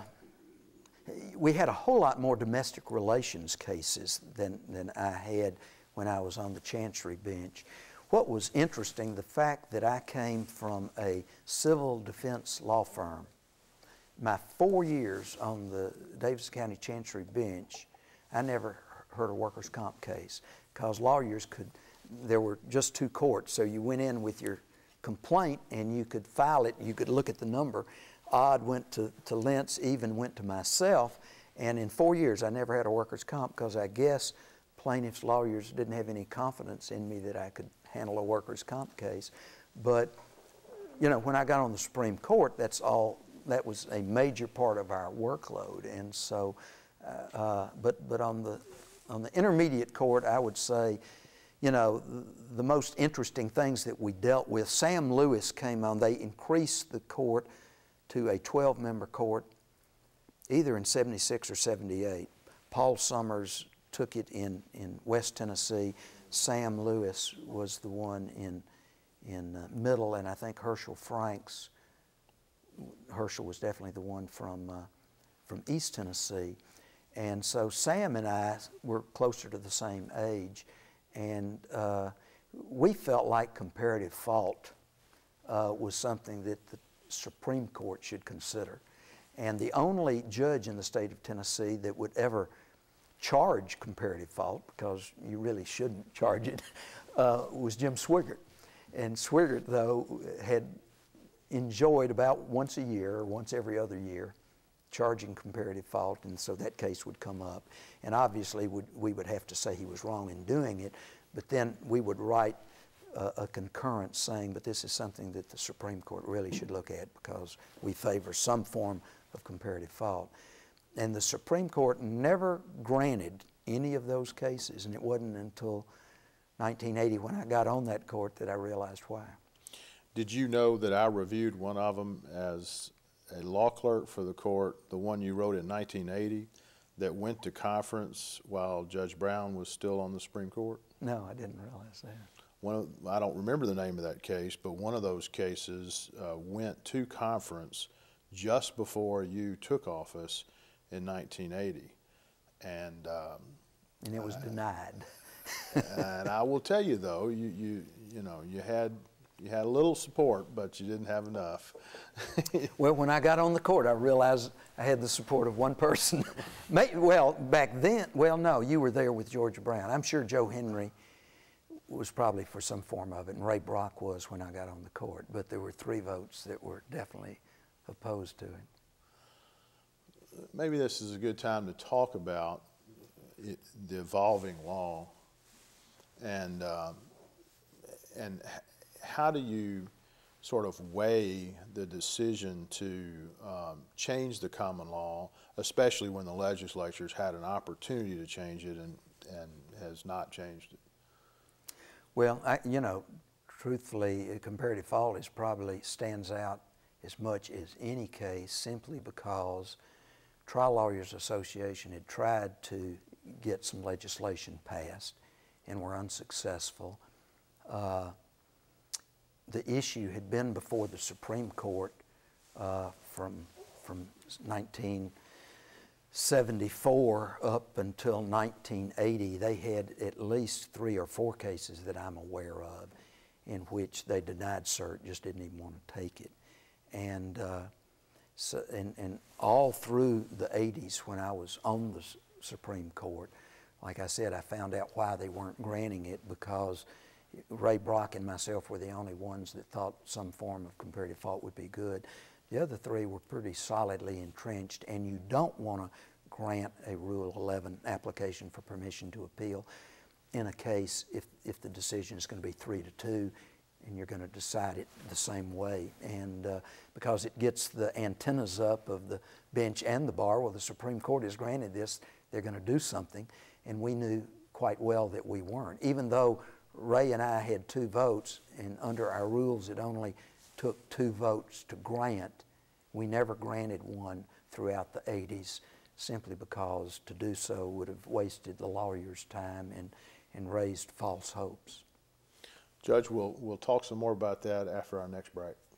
we had a whole lot more domestic relations cases than than I had when I was on the Chancery bench. What was interesting, the fact that I came from a civil defense law firm. My four years on the Davidson County Chancery bench, I never heard a workers' comp case because lawyers could, there were just two courts, so you went in with your complaint and you could file it, you could look at the number. Odd went to, to Lentz, even went to myself, and in four years I never had a workers' comp because I guess plaintiffs' lawyers didn't have any confidence in me that I could handle a workers' comp case. But, you know, when I got on the Supreme Court, that's all, that was a major part of our workload. And so, uh, uh, but, but on the, on the intermediate court, I would say, you know, the, the most interesting things that we dealt with, Sam Lewis came on, they increased the court to a twelve member court, either in seventy-six or seventy-eight. Paul Summers took it in, in West Tennessee. Sam Lewis was the one in, in uh, Middle, and I think Herschel Franks, Herschel was definitely the one from, uh, from East Tennessee. And so Sam and I were closer to the same age, and uh, we felt like comparative fault uh, was something that the Supreme Court should consider. And the only judge in the state of Tennessee that would ever charge comparative fault, because you really shouldn't charge it, uh, was Jim Swigert. And Swigert, though, had enjoyed about once a year or once every other year charging comparative fault, and so that case would come up. And obviously would, we would have to say he was wrong in doing it, but then we would write uh, a concurrence saying, but this is something that the Supreme Court really should look at because we favor some form of comparative fault. And the Supreme Court never granted any of those cases, and it wasn't until nineteen eighty when I got on that court that I realized why. Did you know that I reviewed one of them as a law clerk for the court, the one you wrote in nineteen eighty, that went to conference while Judge Brown was still on the Supreme Court? No, I didn't realize that. One of, I don't remember the name of that case, but one of those cases uh, went to conference just before you took office in nineteen eighty, and um, and it was uh, denied. And I will tell you though, you you you know you had you had a little support, but you didn't have enough. Well, when I got on the court, I realized I had the support of one person. Well, back then, well, no, you were there with George Brown. I'm sure Joe Henry was probably for some form of it, and Ray Brock was when I got on the court. But there were three votes that were definitely opposed to it. Maybe this is a good time to talk about it, the evolving law, and um, and how do you sort of weigh the decision to um, change the common law, especially when the legislature's had an opportunity to change it and and has not changed it? Well, I, you know, truthfully, comparative fault is probably stands out as much as any case simply because Trial Lawyers Association had tried to get some legislation passed and were unsuccessful. Uh, the issue had been before the Supreme Court uh, from, from nineteen seventy-four up until nineteen eighty. They had at least three or four cases that I'm aware of in which they denied cert, just didn't even want to take it. And uh, So, and, and all through the eighties when I was on the Supreme Court, like I said, I found out why they weren't granting it because Ray Brock and myself were the only ones that thought some form of comparative fault would be good. The other three were pretty solidly entrenched, and you don't want to grant a Rule eleven application for permission to appeal in a case if, if the decision is going to be three to two and you're going to decide it the same way. And uh, because it gets the antennas up of the bench and the bar, well, the Supreme Court has granted this, they're going to do something, and we knew quite well that we weren't. Even though Ray and I had two votes, and under our rules, it only took two votes to grant. We never granted one throughout the eighties, simply because to do so would have wasted the lawyer's time and, and raised false hopes. Judge, we'll, we'll talk some more about that after our next break.